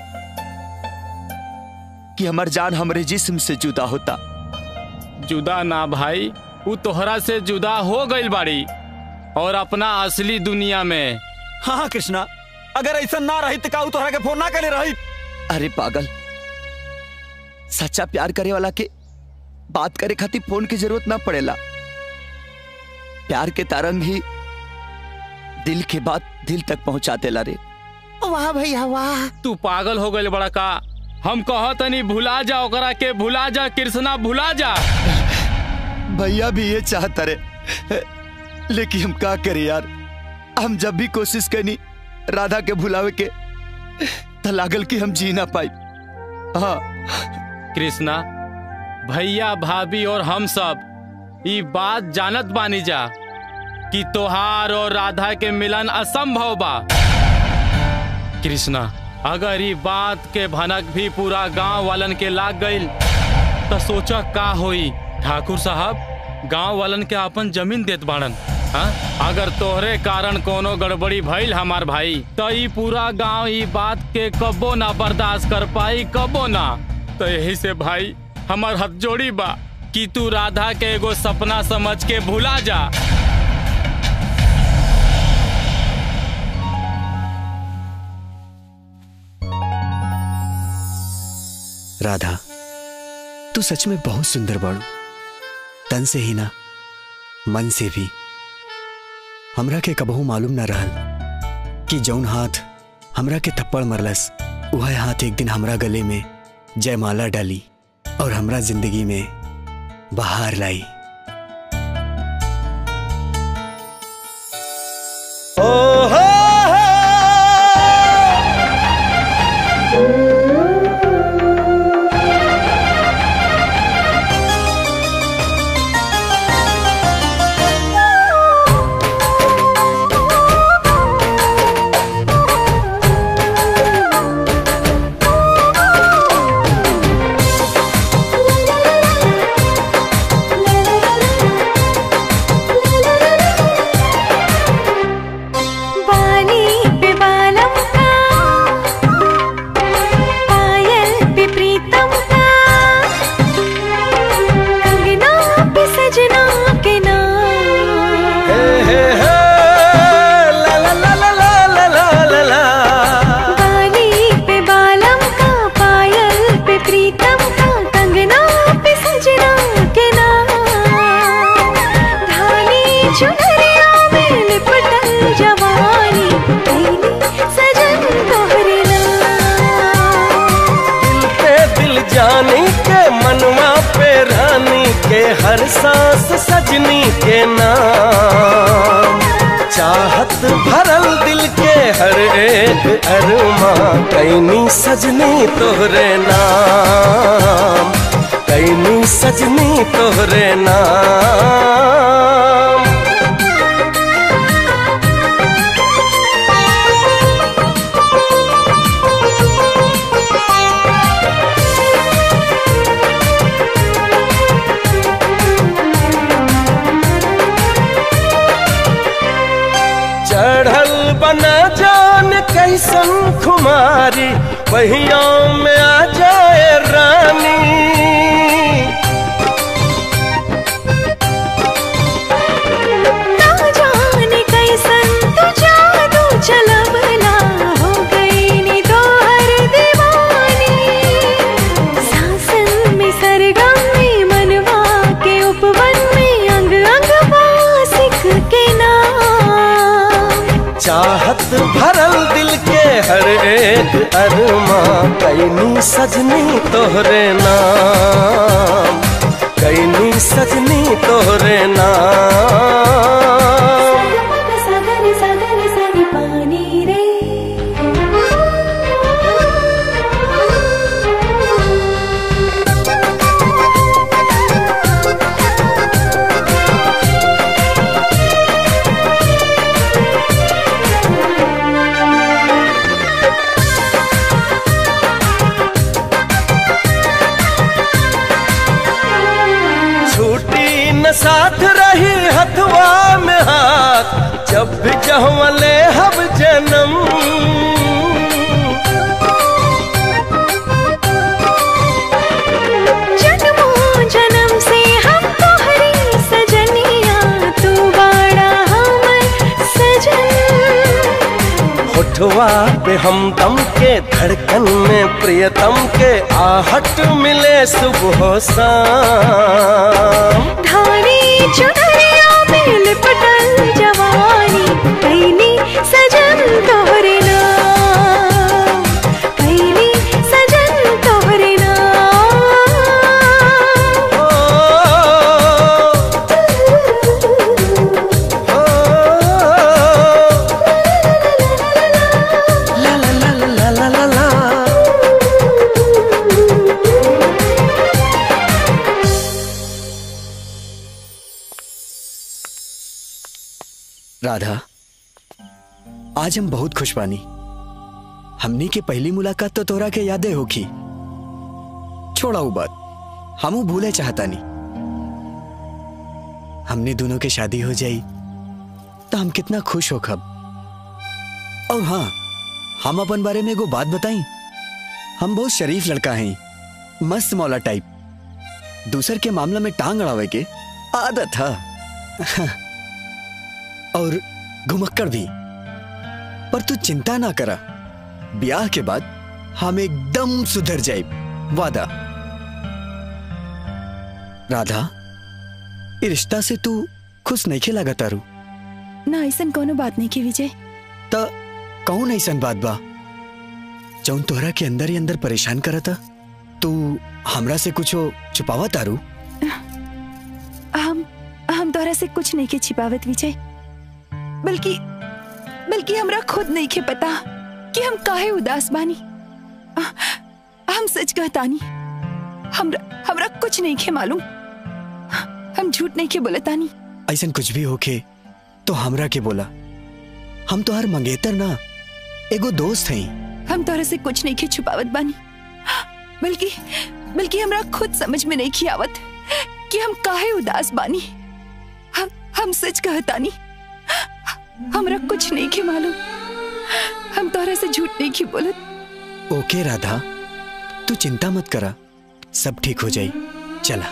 कि हमार जान हमरे जिस्म से जुदा होता। जुदा ना भाई, वो तोहरा से जुदा हो गई बाड़ी और अपना असली दुनिया में। हाँ हाँ कृष्णा, अगर ऐसा ना रही तो का तोहरा के फोन ना करे रही। अरे पागल, सच्चा प्यार करे वाला के बात करे खातिर फोन की जरूरत ना पड़ेला। प्यार के तरंग ही दिल के बात दिल तक पहुंचा देला रे। वाह भैया वाह। तू पागल हो गए बड़ा का। हम कहत नहीं भुला जा ओकरा के, भुला जा कृष्णा, भुला जा। भैया भी ये चाहता रे, लेकिन हम का करे यार। हम जब भी कोशिश करनी राधा के भुलावे के तो लागल कि हम जी ना पाई। हाँ कृष्णा, भैया भाभी और हम सब ये बात जानत बानी जा कि तोहार और राधा के मिलन असंभव बा। कृष्णा, अगर ये बात के भनक भी पूरा गांव वालन के लाग गईल तो सोचा का होई। ठाकुर साहब गांव वालन के अपन जमीन देत बाड़न। हाँ, अगर तोहरे कारण कोनो गड़बड़ी भइल हमार भाई, तो ये पूरा गांव ये बात के कबो ना बर्दाश्त कर पाई, कबो ना। तो यही से भाई हमार हाथ जोड़ी बा कि तू राधा के एगो सपना समझ के भुला जा। राधा, तू सच में बहुत सुंदर बाड़ू, तन से ही ना मन से भी। हमरा के कबहू मालूम ना रहल कि जौन हाथ हमरा के थप्पड़ मरलस वह हाथ एक दिन हमरा गले में जयमाला डाली और हमरा जिंदगी में बहार लाई। ओ हो हर सांस सजनी के नाम, चाहत भरल दिल के हर एक अरमां, कैनी सजनी तोहरे नाम, कैनी सजनी तोहरे नाम। बना जान कैसन खुमारी बहियों में आ जाए रानी। ना जाने कैसन तू जादू चलवला हो गई नी तोहर दीवानी। सासन में सरगम में मनवा के उपवन में अंग अंग वासिक के नाम। चाहत भरल दिल के हर एक अरमां कैनी सजनी तोहरे नाम, कैनी सजनी तोहरे नाम। सगरे सगरे सनी पानी रे। साथ रही हथवा में हाथ जब भी जहाँ ले हब जन्म। जन्मों जन्म से हम तोहरी सजनिया तू बड़ा हमर सजन। होठवा पे हमदम के धड़कन में प्रियतम के आहट मिले सुबह शाम। धानी चुनरिया में लिपटल जवानी कैनी सजन तोहरे नाम, कैनी सजन तोहरे नाम। ला ला ला ला ला ला ला। राधा, आज हम बहुत खुश बानी। हमनी के पहली मुलाकात तो तोरा के यादें होखी। छोड़ा वो बात, हमू भूले चाहता नहीं। हमने दोनों के शादी हो जाई तो हम कितना खुश हो खब। और हाँ, हम अपन बारे में एगो बात बताई। हम बहुत शरीफ लड़का हैं, मस्त मौला टाइप। दूसर के मामला में टांग अड़ावे के आदत है और घुमक्कड़ भी। पर तू चिंता ना करा, ब्याह के बाद हम एकदम सुधर जाए, वादा। राधा, ये रिश्ता से तू खुश नहीं खेला तारू? ना ऐसन कोनो बात नहीं की विजय। त कौन ऐसन बात बा जौन तोहरा के अंदर ही अंदर परेशान करता? तू हमरा से कुछो छुपावा तारू? हम हम तोहरा से कुछ नहीं के छिपावत विजय, बल्कि बल्कि हमरा खुद नहीं के पता कि हम काहे उदास बानी। आ, हम सच कहतानी, हमरा हमरा कुछ नहीं के मालूम। हम झूठ नहीं के बोलतानी। ऐसन कुछ भी होके तो हमरा के बोला। हम तो हर मंगेतर ना, एगो दोस्त हैं। हम तोहरा से कुछ नहीं के छुपावत बानी, बल्कि बल्कि हमरा खुद समझ में नहीं की आवत कि हम काहे उदास बानी। हम हम सच कहतानी, हमरा कुछ नहीं के मालूम। हम तोहरा से झूठ नहीं की बोलत। ओके राधा, तू चिंता मत करा, सब ठीक हो जाई। चला।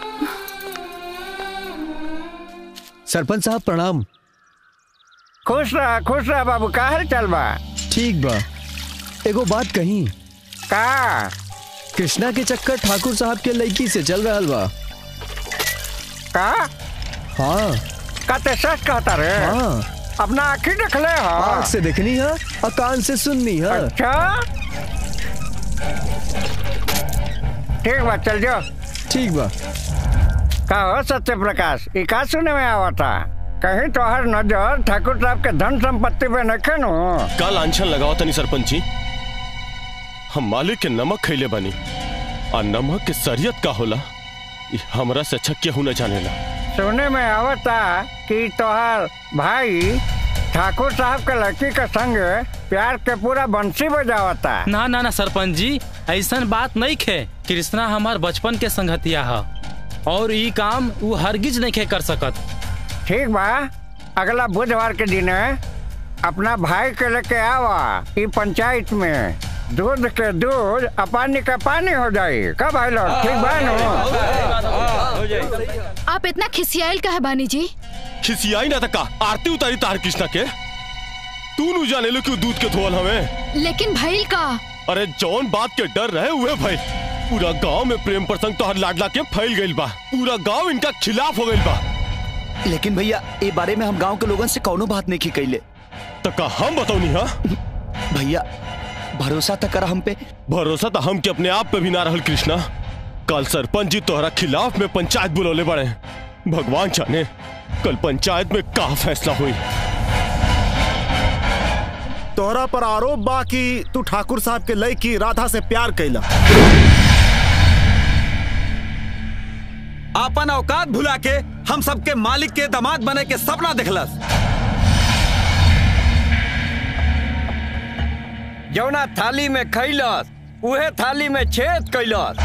सरपंच साहब प्रणाम। खुश रहा खुश रहा बाबू, का हाल चल बा? ठीक बा। एगो बात कही का? कृष्णा के चक्कर ठाकुर साहब के लड़की से चल रहा बा। का? हाँ। का ते सच कहता रे? हाँ। अपना आँखी देख ले। हाँ। आँख से देखनी है और कान से सुननी है। अच्छा ठीक बा, चल जाओ। ठीक बा। का हो सत्य प्रकाश, ई का सुने में आवा था? कहीं तो हर नजर ठाकुर साहब के धन संपत्ति पे नखे नु। का लांछन लगाओ तनी सरपंच जी। हम मालिक के नमक खैले बनी, और नमक के सरियत का होला ई हमरा से अच्छा केहू न जानेला। सुने में आवता कि तोहार भाई ठाकुर साहब के लड़की के संग प्यार के पूरा बंसी बजावता। ना ना ना सरपंच जी, ऐसा बात नहीं खे। कृष्णा हमार बचपन के संगतिया है और ई काम वो हरगिज नहीं खे कर सकत। ठीक बा, अगला बुधवार के दिन अपना भाई के लेके आवा ई पंचायत में दूध के दूध आ पानी का पानी हो जाई का भाई लोग ठीक बा नो? आप इतना खिसियाल का है बानी जी? खिसियाई ना तका आरती उतारी तार कृष्णा के तू नु जाने लो क्यों दूध के धोल हमें। लेकिन भाई का अरे जौन बात के डर रहे हुए भाई पूरा गांव में प्रेम प्रसंग तो हर लाडला के फैल गइल बा पूरा गांव इनका खिलाफ हो गइल बा। लेकिन भैया ए बारे में हम गांव के लोगन से कौनो बात नहीं की कैले तका हम बताऊनी हाँ भैया भरोसा तक करा हम पे। भरोसा तो हम के अपने आप पे भी ना रहल कृष्णा। कल सरपंच जी तोहरा खिलाफ में पंचायत बुलौले बड़े भगवान जाने कल पंचायत में का फैसला हुई। तोहरा पर आरोप बा कि तू ठाकुर साहब के लड़की राधा से प्यार कैला। अपन औकात भुला के हम सबके मालिक के दामाद बने के सपना देखलस। जौना थाली में खैलस उहे थाली में छेद कैलस।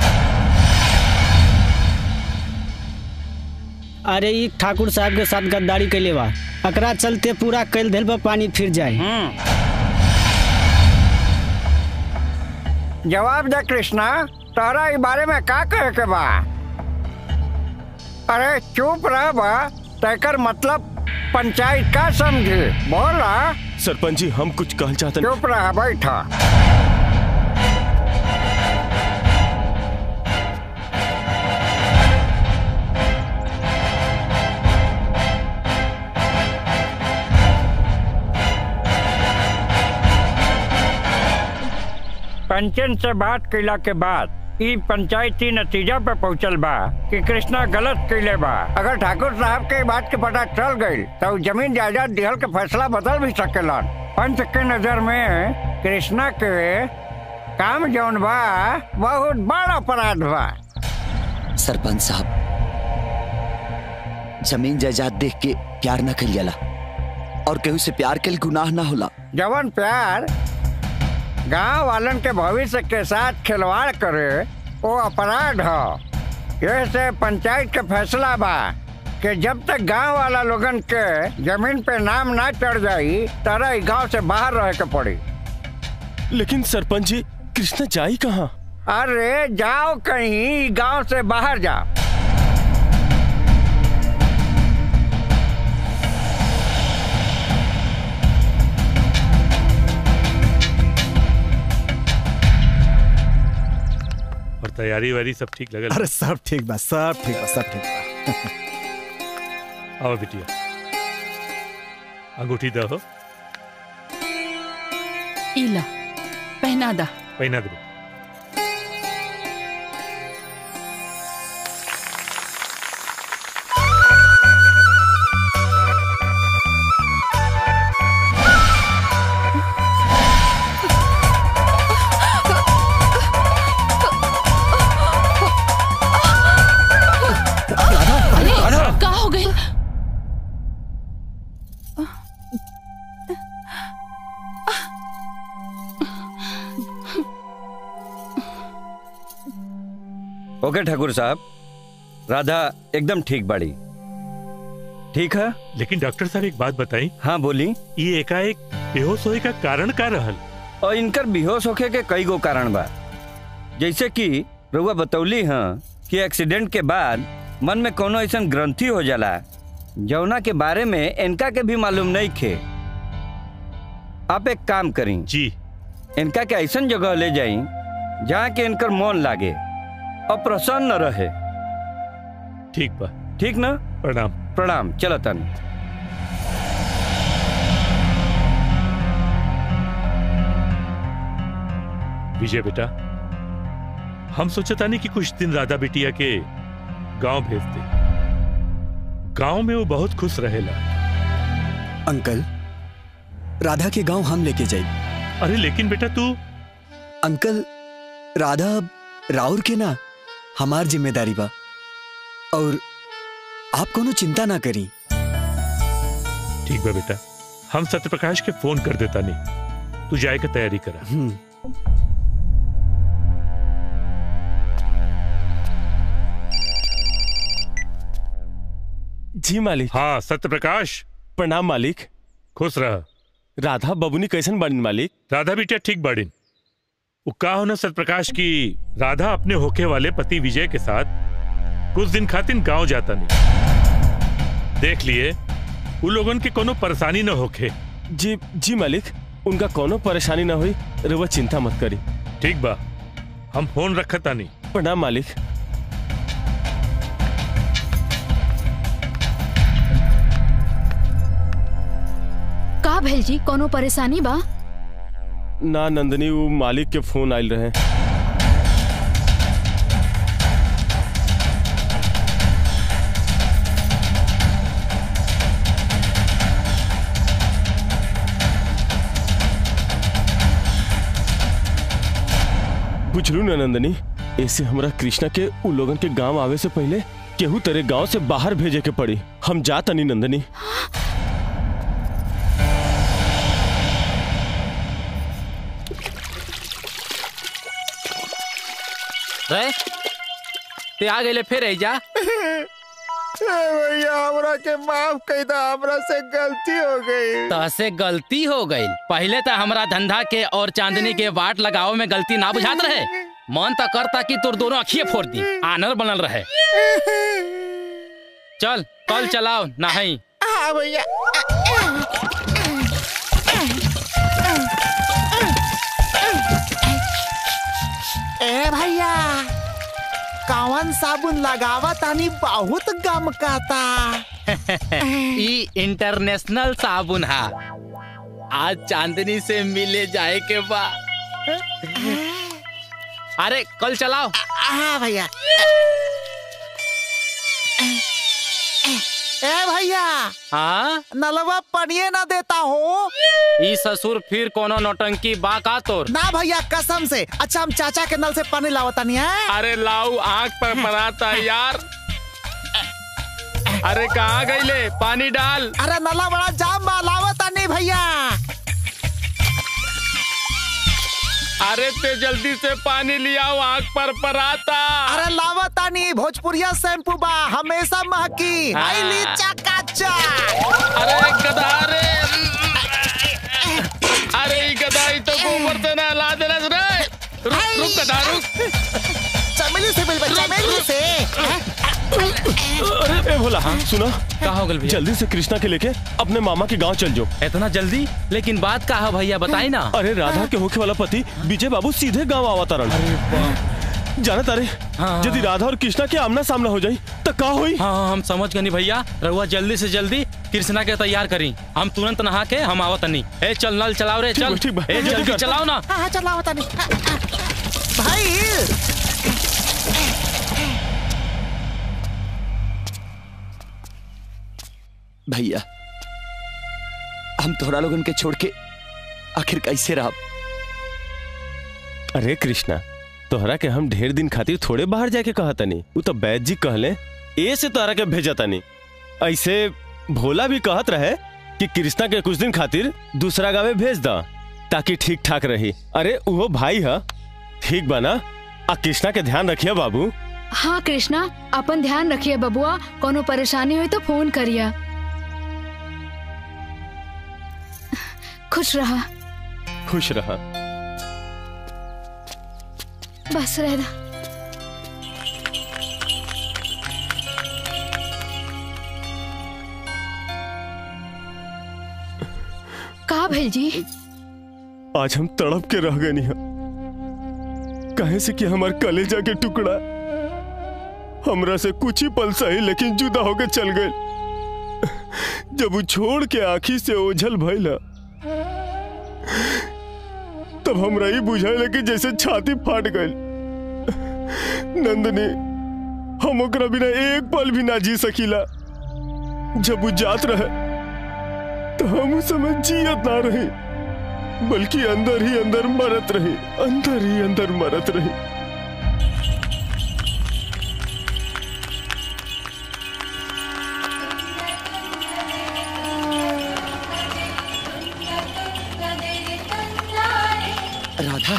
अरे ई ठाकुर साहब के साथ गद्दारी कैले बा एकरा चलते पूरा कैल धैल पर पानी फिर जाए। जवाब दे कृष्णा तोहरा ई बारे में का कहे के बा? अरे चुप रह बा तेकर मतलब पंचायत का समझे बोला। सरपंच जी हम कुछ कहना चाहते हैं। चुप रहा बैठा। पंचन से बात कैला के बाद ई पंचायती नतीजा पे पहुंचल बा कि कृष्णा गलत कैले बा। अगर ठाकुर साहब के बात के पता चल गई तो जमीन जायदाद दिहल के फैसला बदल भी सकेलन। पंच के नजर में कृष्णा के काम जौन बा बहुत बड़ा अपराध बा। सरपंच साहब जमीन जायदाद देख के प्यार न कइल जाला और केहू से प्यार के गुनाह ना होला। जवन प्यार गांव वालन के भविष्य के साथ खिलवाड़ करे वो अपराध है। ऐसे पंचायत के फैसला बा कि जब तक गांव वाला लोगन के जमीन पे नाम ना चढ़ जाई तरह गांव से बाहर रह के पड़ी। लेकिन सरपंच जी कृष्णा जाई कहाँ? अरे जाओ कहीं गांव से बाहर जाओ। तैयारी वारी सब ठीक लगल? अरे सब ठीक बा सब ठीक बा सब ठीक बा। आओ बिटिया अंगूठी दो। इला पहना दा। पहना दो। ओके ठाकुर साहब राधा एकदम ठीक बाड़ी। ठीक है लेकिन डॉक्टर साहब एक बात बताई। हाँ बोली। ये एकाएक बेहोश होए का कारण का रहल? और इनकर बेहोश होके के कई गो कारण बा। जैसे कि रउआ बतौली हाँ कि एक्सीडेंट के बाद मन में कोनो ऐसा ग्रंथि हो जाला जौना के बारे में इनका के भी मालूम नहीं खे। आप एक काम करी जी इनका के ऐसा जगह ले जाई जहाँ के इनकर मन लागे और प्रसन्न रहे। ठीक बा। ठीक ना? प्रणाम। प्रणाम। चलो तन। विजय बेटा हम सोचता नहीं कि कुछ दिन राधा बिटिया के गांव भेज दे। गांव में वो बहुत खुश रहेला। अंकल राधा के गांव हम लेके जाए। अरे लेकिन बेटा तू। अंकल राधा राउर के ना हमार जिम्मेदारी बा और आप कोनो चिंता ना करी। ठीक बा बेटा हम सत्यप्रकाश के फोन कर देता नहीं तू जाए के तैयारी करा। जी मालिक। हाँ सत्यप्रकाश। प्रणाम मालिक। खुश रह। राधा बबुनी कैसन बाड़ीन मालिक? राधा बिटिया ठीक बाड़ीन। वो का होना सतप्रकाश की राधा अपने होके वाले पति विजय के साथ कुछ दिन खातिर गांव जाता नहीं। देख लिए उन लोगन के कोनो परेशानी न होके। जी जी मालिक, उनका कोनो परेशानी ना हुई, रउआ चिंता मत करी। ठीक बा, हम फोन रखता नहीं। प्रणाम मालिक। का भेल जी, कोनो परेशानी बा? ना नंदनी, वो मालिक के फोन आयल रहे। बुझलू ना नंदनी, ऐसे हमरा कृष्णा के उ लोगन के गांव आवे से पहले केहू तेरे गांव से बाहर भेजे के पड़ी। हम जाता नहीं नंदनी। रे ते आ गए फिर आई जा। भैया हमरा के माफ कर दा, हमरा से गलती हो गई। तसे गलती हो गई? पहले तो हमरा धंधा के और चांदनी के वाट लगाओ में गलती ना बुझात रहे। मन तो करता कि तुर दोनों अखिए फोड़ दी, आनर बनल रहे। चल कल चलाओ नहीं। हाँ भैया। ए भैया, कौन साबुन लगावा तानी बहुत गम काता। ई इंटरनेशनल साबुन है। आज चांदनी से मिले जाए के बा। अरे कल चलाओ। हाँ भैया। ए भैया, हाँ नलवा पनिये ना देता हो। ई ससुर फिर कोनो नौटंकी बा का तोर? ना भैया कसम से। अच्छा हम चाचा के नल से पानी लावता नहीं है। अरे लाऊ, आँख पर पराता यार। अरे कहाँ गई ले, पानी डाल। अरे नला बड़ा जाम बा, लावता नहीं भैया। अरे ते जल्दी से पानी लियाओ, आँख पर पराता। अरे लावता नहीं, भोजपुरिया शैम्पू बा, हमेशा महकी। आई ली चकाचक। अरे गधा रे, अरे ई गधा ई तो गोबर से ना ला देना रे। रुक रुक गधा रुक। चमेली से मिल बच्चा, चमेली से। अरे ए भोला, हाँ सुनो, क्या हो गल भैया? जल्दी से कृष्णा के लेके अपने मामा के गांव चल जाओ। इतना जल्दी? लेकिन बात का है भैया, बताई ना। अरे राधा के होके वाला पति विजय बाबू सीधे गांव आवता रहन। जाना तारे, यदि राधा और कृष्णा के आमना सामना हो जाई तो का होई? हाँ हम समझ गनी भैया। रहुआ जल्दी से जल्दी कृष्णा के तैयार करी। हम तुरंत नहा के हम आवत नहीं। ए चल नल चलाओ रे, चल। ठीक बा, ए जल्दी चलाओ ना। हाँ चलावता नहीं भाई। भैया, हम तोहरा लोगन के छोड़ के आखिर कैसे रहा? अरे कृष्णा, तोहरा के हम ढेर दिन खातिर थोड़े बाहर जाके कहा तनी। वो तो बैद जी कहले ए से तोहरा के भेजा तनी। ऐसे भोला भी कहत रहे कि कृष्णा के कुछ दिन खातिर दूसरा गाँव भेज दा ताकि ठीक ठाक रही। अरे वो भाई है, ठीक बना। आ कृष्णा के ध्यान रखिए बाबू। हाँ कृष्णा, अपन ध्यान रखिए बबुआ। कोनो परेशानी हुई तो फोन करिए। खुश रहा। खुश रहा। बस रह दा। का भेल जी? आज हम तड़प के रह गए नहीं, कहे से कि हमार कलेजा के टुकड़ा हमरा से कुछ ही पल सही लेकिन जुदा होके चल गए। जब वो छोड़ के आँखी से ओझल भइला तब हमरा ही बुझाइला कि जैसे छाती फाट गई। नंदनी, हम ओकरा बिना एक पल भी ना जी सकीला। जब वो जात रहे तो हम उस समय जियत ना रही, बल्कि अंदर ही अंदर मरत रही, अंदर ही अंदर मरत रही। राधा,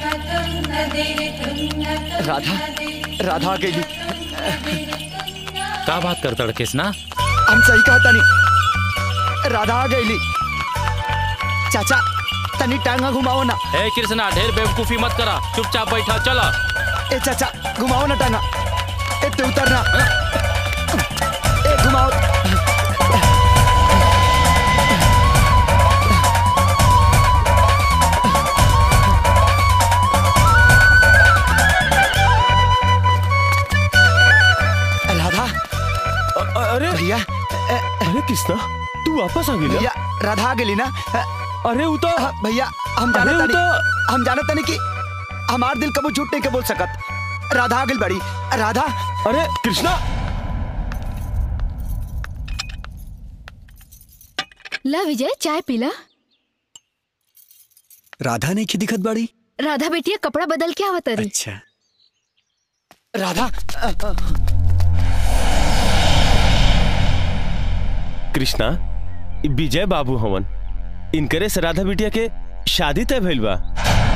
राधा, राधा आ गई। क्या बात करता कृष्णा? हम सही कहता नहीं, राधा आ गई। चाचा तनी टांगा घुमाओ ना। हे कृष्णा ढेर बेवकूफी मत करा, चुपचाप बैठा चला। ए चाचा घुमाओ ना टांगा। ए ते उतरना। ए घुमाओ। राधा। अरे भैया। अरे कृष्णा तू वापस आ गया? भैया राधा आ गई ना। अरे वो तो भैया हम अरे जानता वो नहीं तो- हम जानता नहीं कि हमार दिल कबू झूठ नहीं के बोल सकत। राधा आ गई बड़ी। राधा। अरे कृष्णा। ला विजय चाय पीला। राधा ने की दिखत बाड़ी? राधा बेटिया कपड़ा बदल के आवत रही। अच्छा राधा। कृष्णा इ विजय बाबू हवन, इनकरे से राधा बिटिया के शादी तय भइल बा।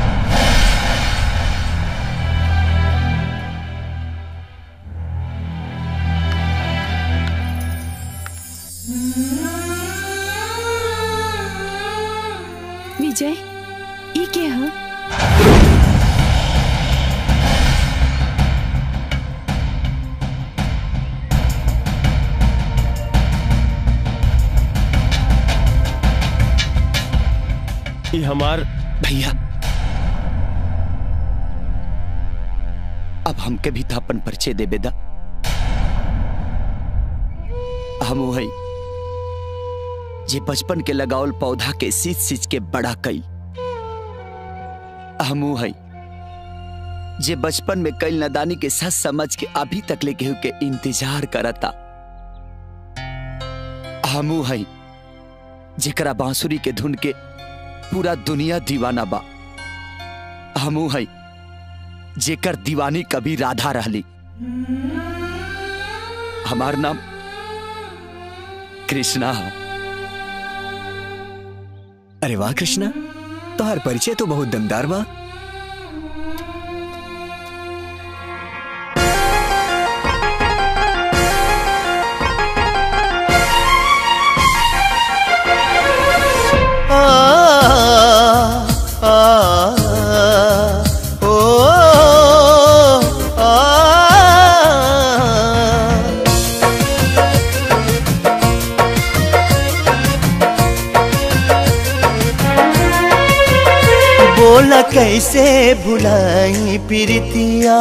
विजय ई के ह? ये हमार भैया अब हमके भी थापन परिचय दे बेदा। हम वही जे बचपन के लगावल पौधा के सींच सींच के बड़ा कई। हम वही जे बचपन में कई नादानी के सच समझ के अभी तक ले केहू के इंतजार करता। हम वही जेकरा बांसुरी के धुन के पूरा दुनिया दीवाना बा। हमू है जेकर दीवानी कभी राधा रहली। हमार नाम कृष्णा है। अरे वाह कृष्णा, तोहर परिचय तो बहुत दमदार बा। बोला कैसे भुलाई प्रीतिया,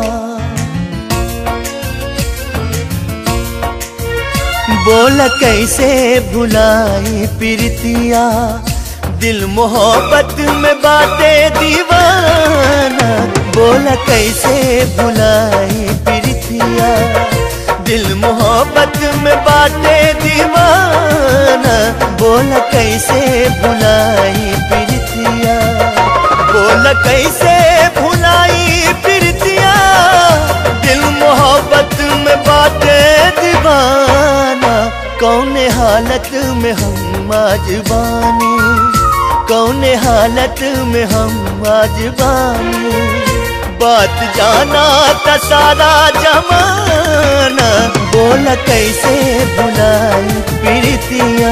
बोला कैसे भुलाई प्रीतिया, दिल मोहब्बत में बातें दीवाना। बोला कैसे भुलाई प्रीतिया, दिल मोहब्बत में बातें दीवाना। बोला कैसे भुलाई प्रीतिया, बोला कैसे भुलाई प्रीतिया, दिल मोहब्बत में बातें दीवाना। कौन हालत में हम आज बानी, कौन हालत में हम आज बानी। बात जाना था सारा जमाना। बोला कैसे भुलाई प्रीतिया।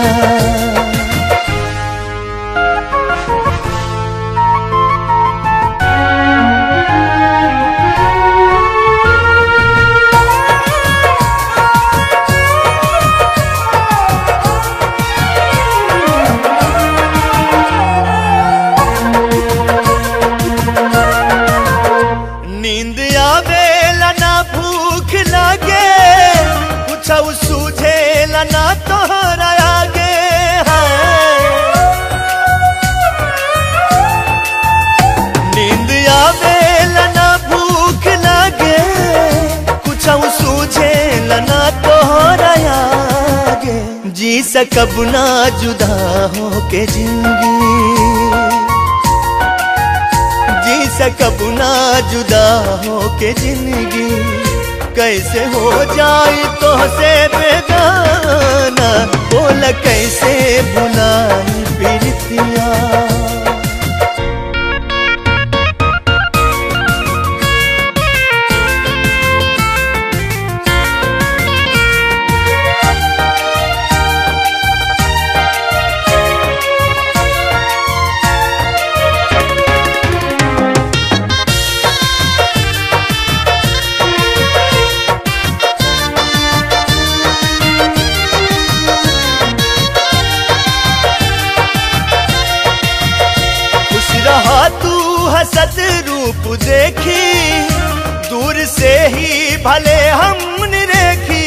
नींद आवेला ना भूख लागे, कुछ सूझेला ना तोहरा आगे। नींद आवेला ना भूख लागे, कुछ सूझेला ना तोहरा आगे। जी सकब ना जुदा हो के जिंदगी, जी सकब ना जुदा हो के जिंदगी। कैसे हो जाए तो से बेगाना। बोला कैसे भुलाई प्रीतिया। तू हसत रूप देखी, दूर से ही भले हमने देखी।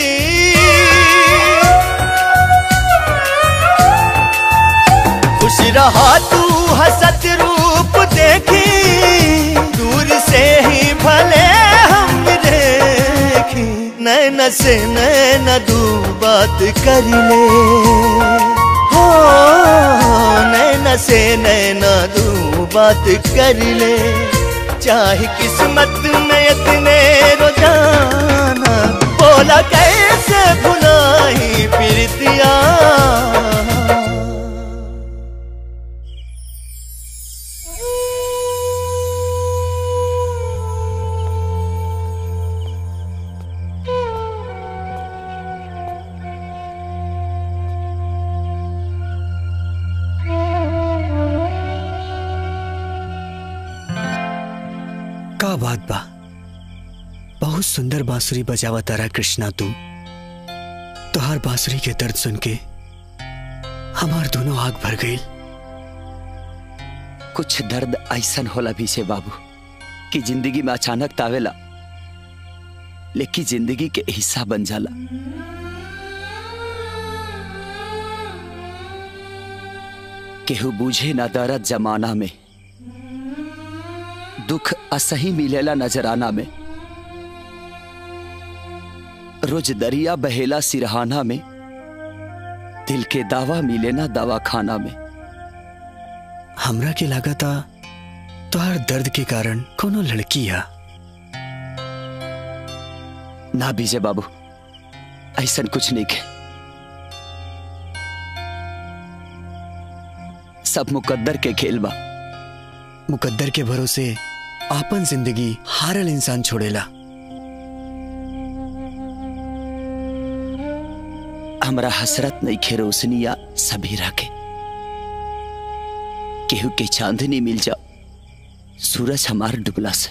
खुश रहा तू हसत रूप देखी, दूर से ही भले हमने देखी। नैन से नैन दू बात कर ले, हो नैन से नैन दू बात कर ले। चाहे किस्मत में इतने रोजाना, बोला कैसे भुलाई प्रीतिया। का बात बा, बहुत सुंदर बांसुरी बजावा तारा कृष्णा तू। तोहार बांसुरी के दर्द सुन के हमार दोनों आग भर गई। कुछ दर्द ऐसन होला भी से बाबू कि जिंदगी में अचानक तावेला, लेकिन जिंदगी के हिस्सा बन जाला। केहू बूझे ना दर्द जमाना में, दुख असही मिलेला नजराना में। रोज दरिया बहेला सिरहाना में, दिल के दावा मिले ना दवा खाना में। हमरा के लागता तोहार दर्द के कारण कोनो लड़की है। ना बीजे बाबू, ऐसन कुछ नहीं के। सब मुकद्दर के खेल बा। मुकद्दर के भरोसे आपन जिंदगी हारल इंसान छोड़ेला। हमरा हसरत नहीं खे रोशनी या सबीरा के, केहू के चांदनी मिल जाओ सूरज हमार डुबला से।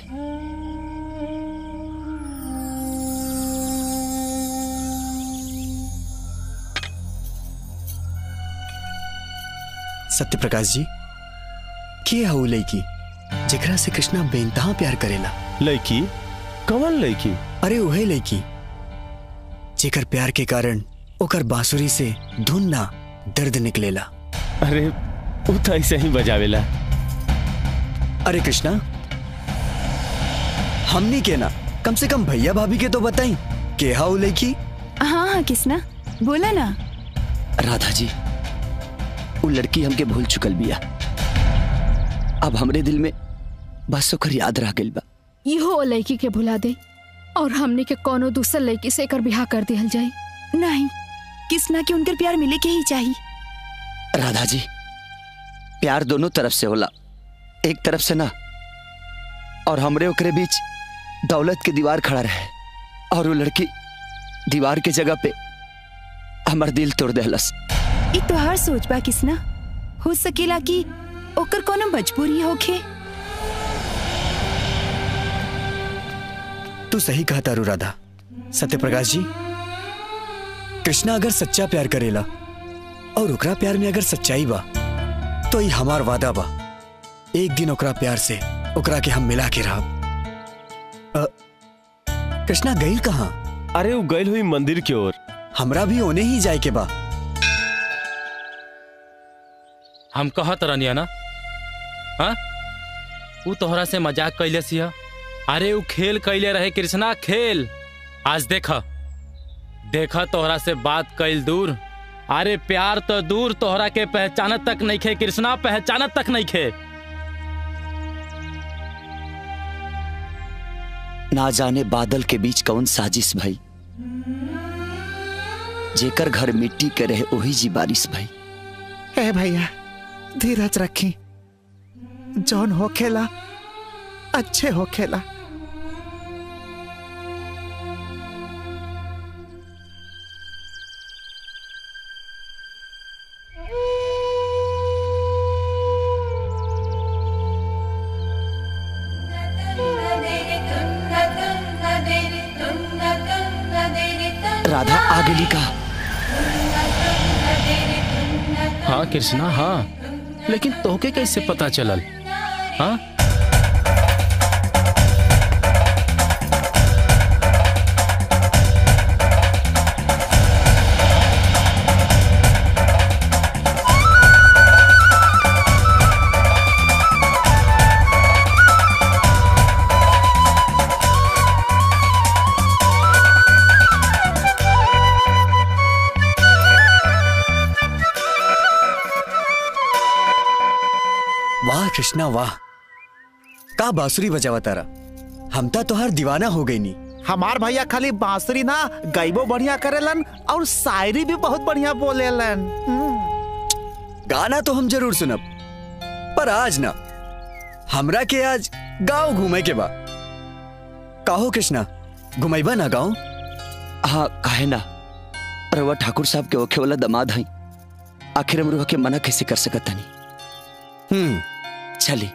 सत्य प्रकाश जी, के हऊ लड़की जेकरा से कृष्णा बेइंतहा प्यार करेला? लड़की? कौन लड़की? अरे वही लड़की जेकर प्यार के कारण ओकर बांसुरी से धुन ना दर्द निकलेला। अरे वो तो ऐसे ही बजावेला। अरे कृष्णा, हमनी के ना, कम से कम भैया भाभी के तो बताई के हाउ लड़की। हाँ हाँ कृष्णा, बोला ना। राधा जी, वो लड़की हमके भूल चुकल बिया। अब हमरे दिल में बस ओकर याद रह गइल बा। इहो लड़की के भुला दे और हमने के कोनो दूसर लड़की से एकर बियाह कर दिहल जाए। नहीं, कृष्णा के उनकर प्यार मिले के ही चाहिए। राधा जी, प्यार दोनों तरफ से होला, एक तरफ से ना। और हमरे ओकरे बीच दौलत के दीवार खड़ा रहे, और वो लड़की दीवार के जगह पे हमार दिल तोड़ देहलस। ई तोहार सोच बा कृष्णा, हो सकेला कि ओकर कोनो मजबूरी होखे। तू सही कहता रू राधा। सत्य प्रकाश जी, कृष्णा अगर सच्चा प्यार करेला और ओकरा प्यार में अगर सच्चाई बा, तो ये हमार वादा बा, एक दिन ओकरा प्यार से ओकरा के हम मिला के रहब। कृष्णा गइल कहाँ? अरे वो गइल हुई मंदिर की ओर। हमरा भी ओने ही जाए के बा। हम कहत रहनी ना, हाँ? वो तोहरा से मजाक कैले सिया। अरे वो खेल कैले रहे कृष्णा, खेल। आज देखा देखा तोहरा से बात कैल दूर। अरे प्यार तो दूर, तोहरा के पहचानत तक नहीं खे कृष्णा, पहचानत तक नहीं खे। ना जाने बादल के बीच कौन साजिश भाई, जेकर घर मिट्टी के रहे वही जी बारिश भाई। ए भैया, धीरज रखी, जौन होखेला अच्छे होखेला। राधा आ गई का? हाँ कृष्णा, हाँ, लेकिन तोहके कैसे पता चलल? हाँ? वाह कृष्णा वाह, का बांसुरी बजावा तारा। हम ता तोहार दीवाना हो गई नी। हमार भैया खाली बांसुरी ना गाइबो बढ़िया करेलन और शायरी भी बहुत बढ़िया बोलेलन। गाना तो हम जरूर सुनब, पर आज ना, हमरा के आज गांव घूमे के बा। काहो कृष्णा, घुमाइबा ना गांव? हाँ काहे ना, रउआ ठाकुर साहब के ओखे वाला दमाद हई, आखिर हम रउआ के मना कैसे कर सकत हनी। हम्म चली।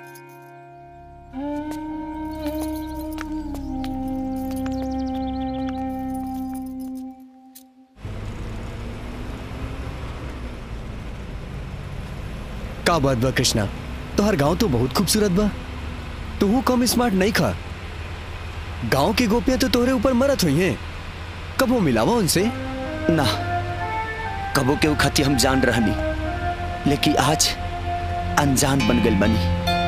का बात बा कृष्णा, तोहर गांव तो बहुत खूबसूरत बा। तू कम स्मार्ट नहीं खा। गांव की गोपियां तो तोहरे ऊपर मरत हुई हैं, कब वो मिलावा उनसे? ना, कबो के खाती हम जान रहनी, लेकिन आज अनजान बन गई बनी।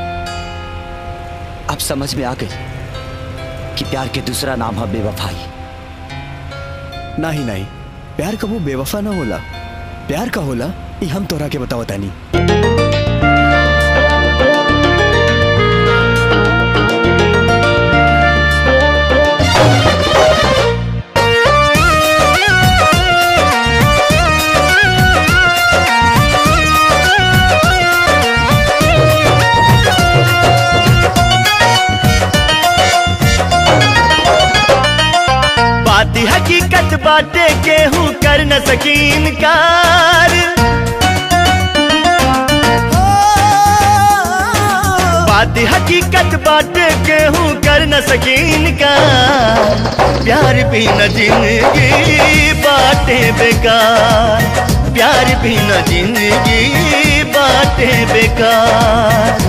अब समझ में आ गई कि प्यार के दूसरा नाम है बेवफाई। नहीं नहीं, प्यार कबो बेवफा ना होला। प्यार का होला ये हम तोरा के बताओ तानी। बात हकीकत बाटे केहू कर न सकीन कार। बात हकीकत बाटे केहू कर न सकीन कार। प्यार भी न जिंदगी बाटे बेकार। प्यार भी न जिंदगी बाटे बेकार।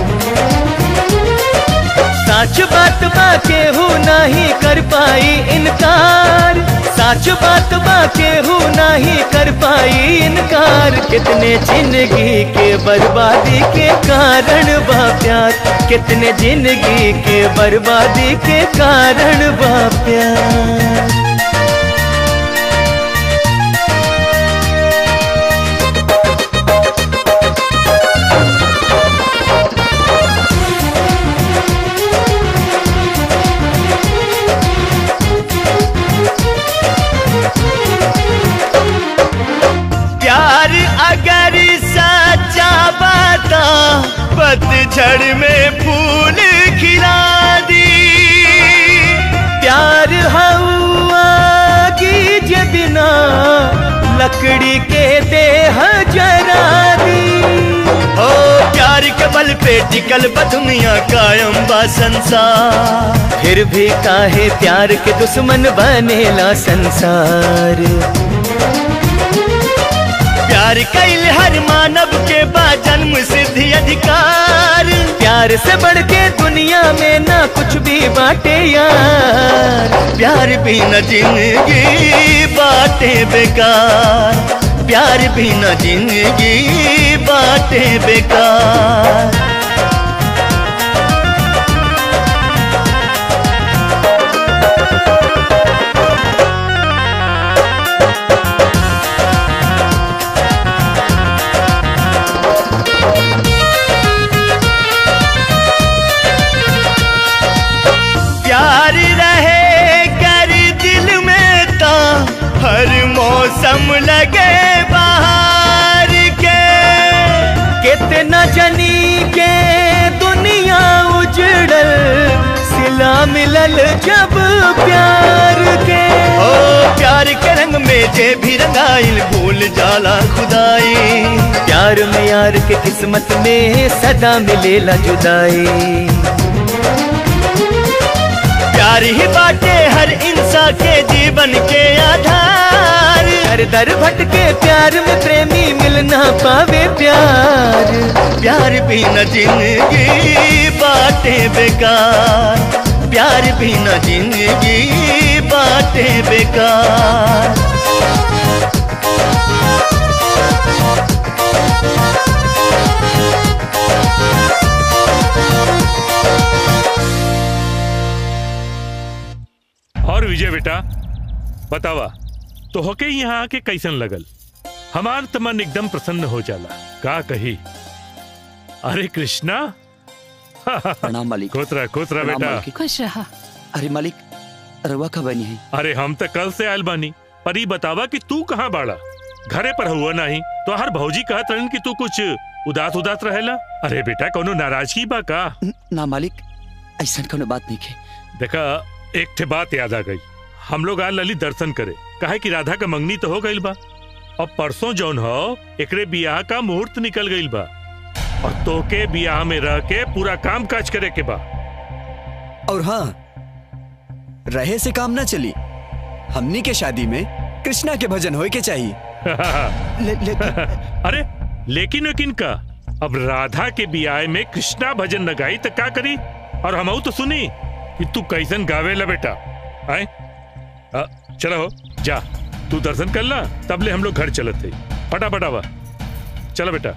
सच बात बा केहू नहीं कर पाई इनकार। सच बात बा केहू नहीं कर पाई इनकार। कितने जिंदगी के बर्बादी के कारण बा प्यार। कितने जिंदगी के बर्बादी के कारण बा प्यार। अगर सच्चा बाता पतझड़ में फूल खिला दी। प्यार हवा की जे बिना लकड़ी के देह जरा दी। ओ प्यार के बल पे टिकल बा दुनिया कायम बा संसार। फिर भी काहे प्यार के दुश्मन बनेला संसार। प्यार कैल हर मानव के बा जन्म सिद्धि अधिकार। प्यार से बढ़ के दुनिया में ना कुछ भी बाटे यार। प्यार भी न जिंदगी बाटे बेकार। प्यार भी न जिंदगी बाटे बेकार। प्यार रहे कर दिल में ता हर मौसम लगे बाहर के। कितना जनी के दुनिया उजड़ल सिला मिलल जब प्यार के। ओ प्यार के रंग में जे भी रंगाइल भूल जाला खुदाई। प्यार में यार के किस्मत में सदा मिलेला जुदाई। प्यार ही बाटे हर इंसान के जीवन के आधार। हर दर भटके प्यार में प्रेमी मिल ना पावे प्यार। प्यार भी न जिंदगी बा बेकार, प्यार बिना जिंदगी बाटे बेकार। और विजय बेटा बतावा तो होके यहाँ आके कैसन लगल? हमार त मन एकदम प्रसन्न हो जाला। का कही? अरे कृष्णा प्रणाम मालिक। खुश रह खुश रह बेटा। खुश रहा। अरे मालिक रवा का बनी है? अरे हम तो कल से आयल बानी, पर ई बतावा कि तू कहाँ बाड़ा? घरे पर हुआ नहीं तो हर भौजी कहत रहन कि तू कुछ उदास उदास रहेला। अरे बेटा कोनो नाराजगी बा का? ना मालिक ऐसा कोनो बात नहीं है। देखा एक ठे बात याद आ गई, हम लोग आल लली दर्शन करे, काहे कि राधा का मंगनी तो हो गईल बा। अब परसों जौन हो एकरे बियाह का मुहूर्त निकल गईल बा और तोके बियाह में रह के पूरा काम काज करे के बा। और हाँ, रहे से काम ना चली, हमनी के शादी में कृष्णा के भजन होए के चाहिए। ले, ले, अरे लेकिन लेकिन का अब राधा के बियाह में कृष्णा भजन न गाई तो क्या करी? और हम तो सुनी कि तू कैसन गावेला बेटा। आए चलो हो जा, तू दर्शन कर ला, तब ले हम लोग घर चलत थे। फटाफट आवा, चलो बेटा।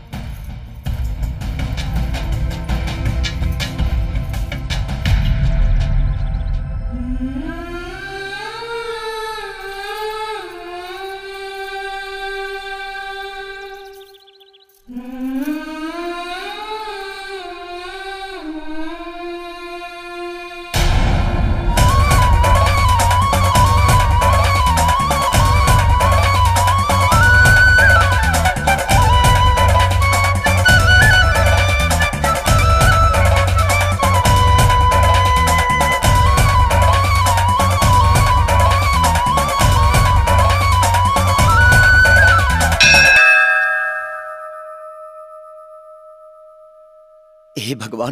हे भगवान,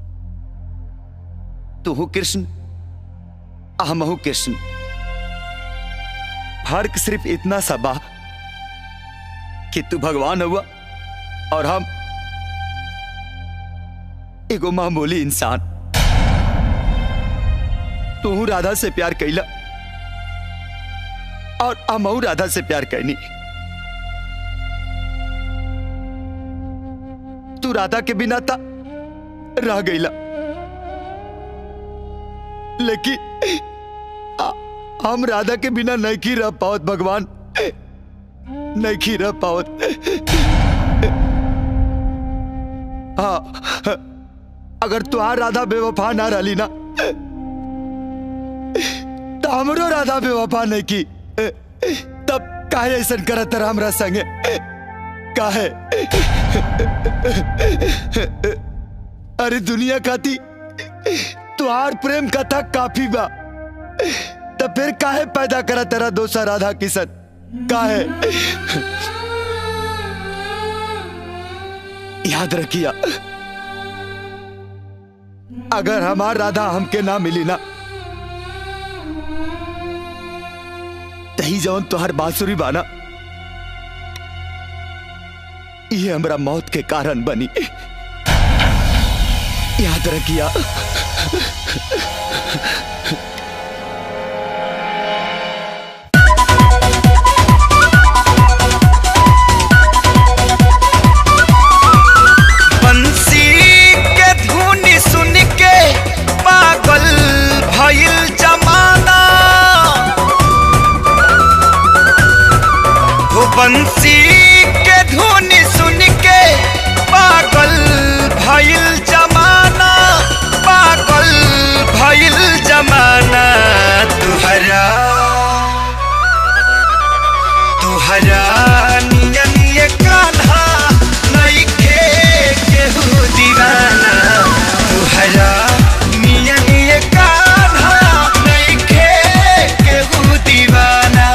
तू हो कृष्ण, हम हूं कृष्ण। फर्क सिर्फ इतना सा बा कि तू भगवान हुआ और हम एगो मामूली इंसान। तू राधा से प्यार कैला और हम राधा से प्यार कैनी। तू राधा के बिना था रह गईला, लेकिन आ, हम राधा के बिना नहीं की रह पावत भगवान, नहीं की रह पावत। हाँ, अगर तुहार राधा बेवफा ना रही ना तो हमरो राधा बेवफा नहीं की, तब काहे ऐसा करत रहा हमरा संगे? काहे? अरे दुनिया खाती तुहार प्रेम कथा काफी बा, तो फिर काहे पैदा करा तेरा दोसा राधा किशन? काहे? याद रखिया, अगर हमार राधा हमके ना मिली ना, तही जौन तुहार बांसुरी बाना ये हमरा मौत के कारण बनी। याद रखिया। बंसी के धुन सुन के पागल भइल जमाना, वो बंसी के धुन सुन के पागल भइल जमाना, पागल भइल जमाना। तुहरा तुहरा नियन ये कान्हा नइखे केहू दीवाना, तुहरा नियन ये कान्हा नइखे केहू दीवाना।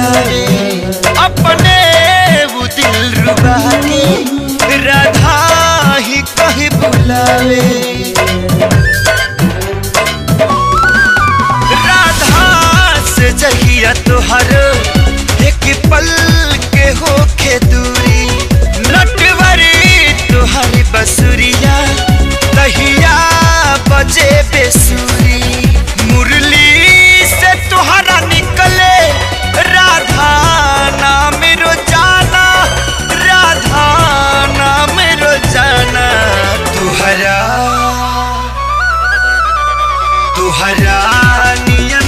बुलावे अपने वो दिल रुबा के राधा ही कहीं बुलावे राधा से जहिया तोहर एक पल के होके दूरी नटवरी तोहरी बसुरिया तहिया बजे बेसुरी मुरली से तोहरा निकले राधा नाम रोजाना राधा नाम रोजाना तुहरा तुहरा नियन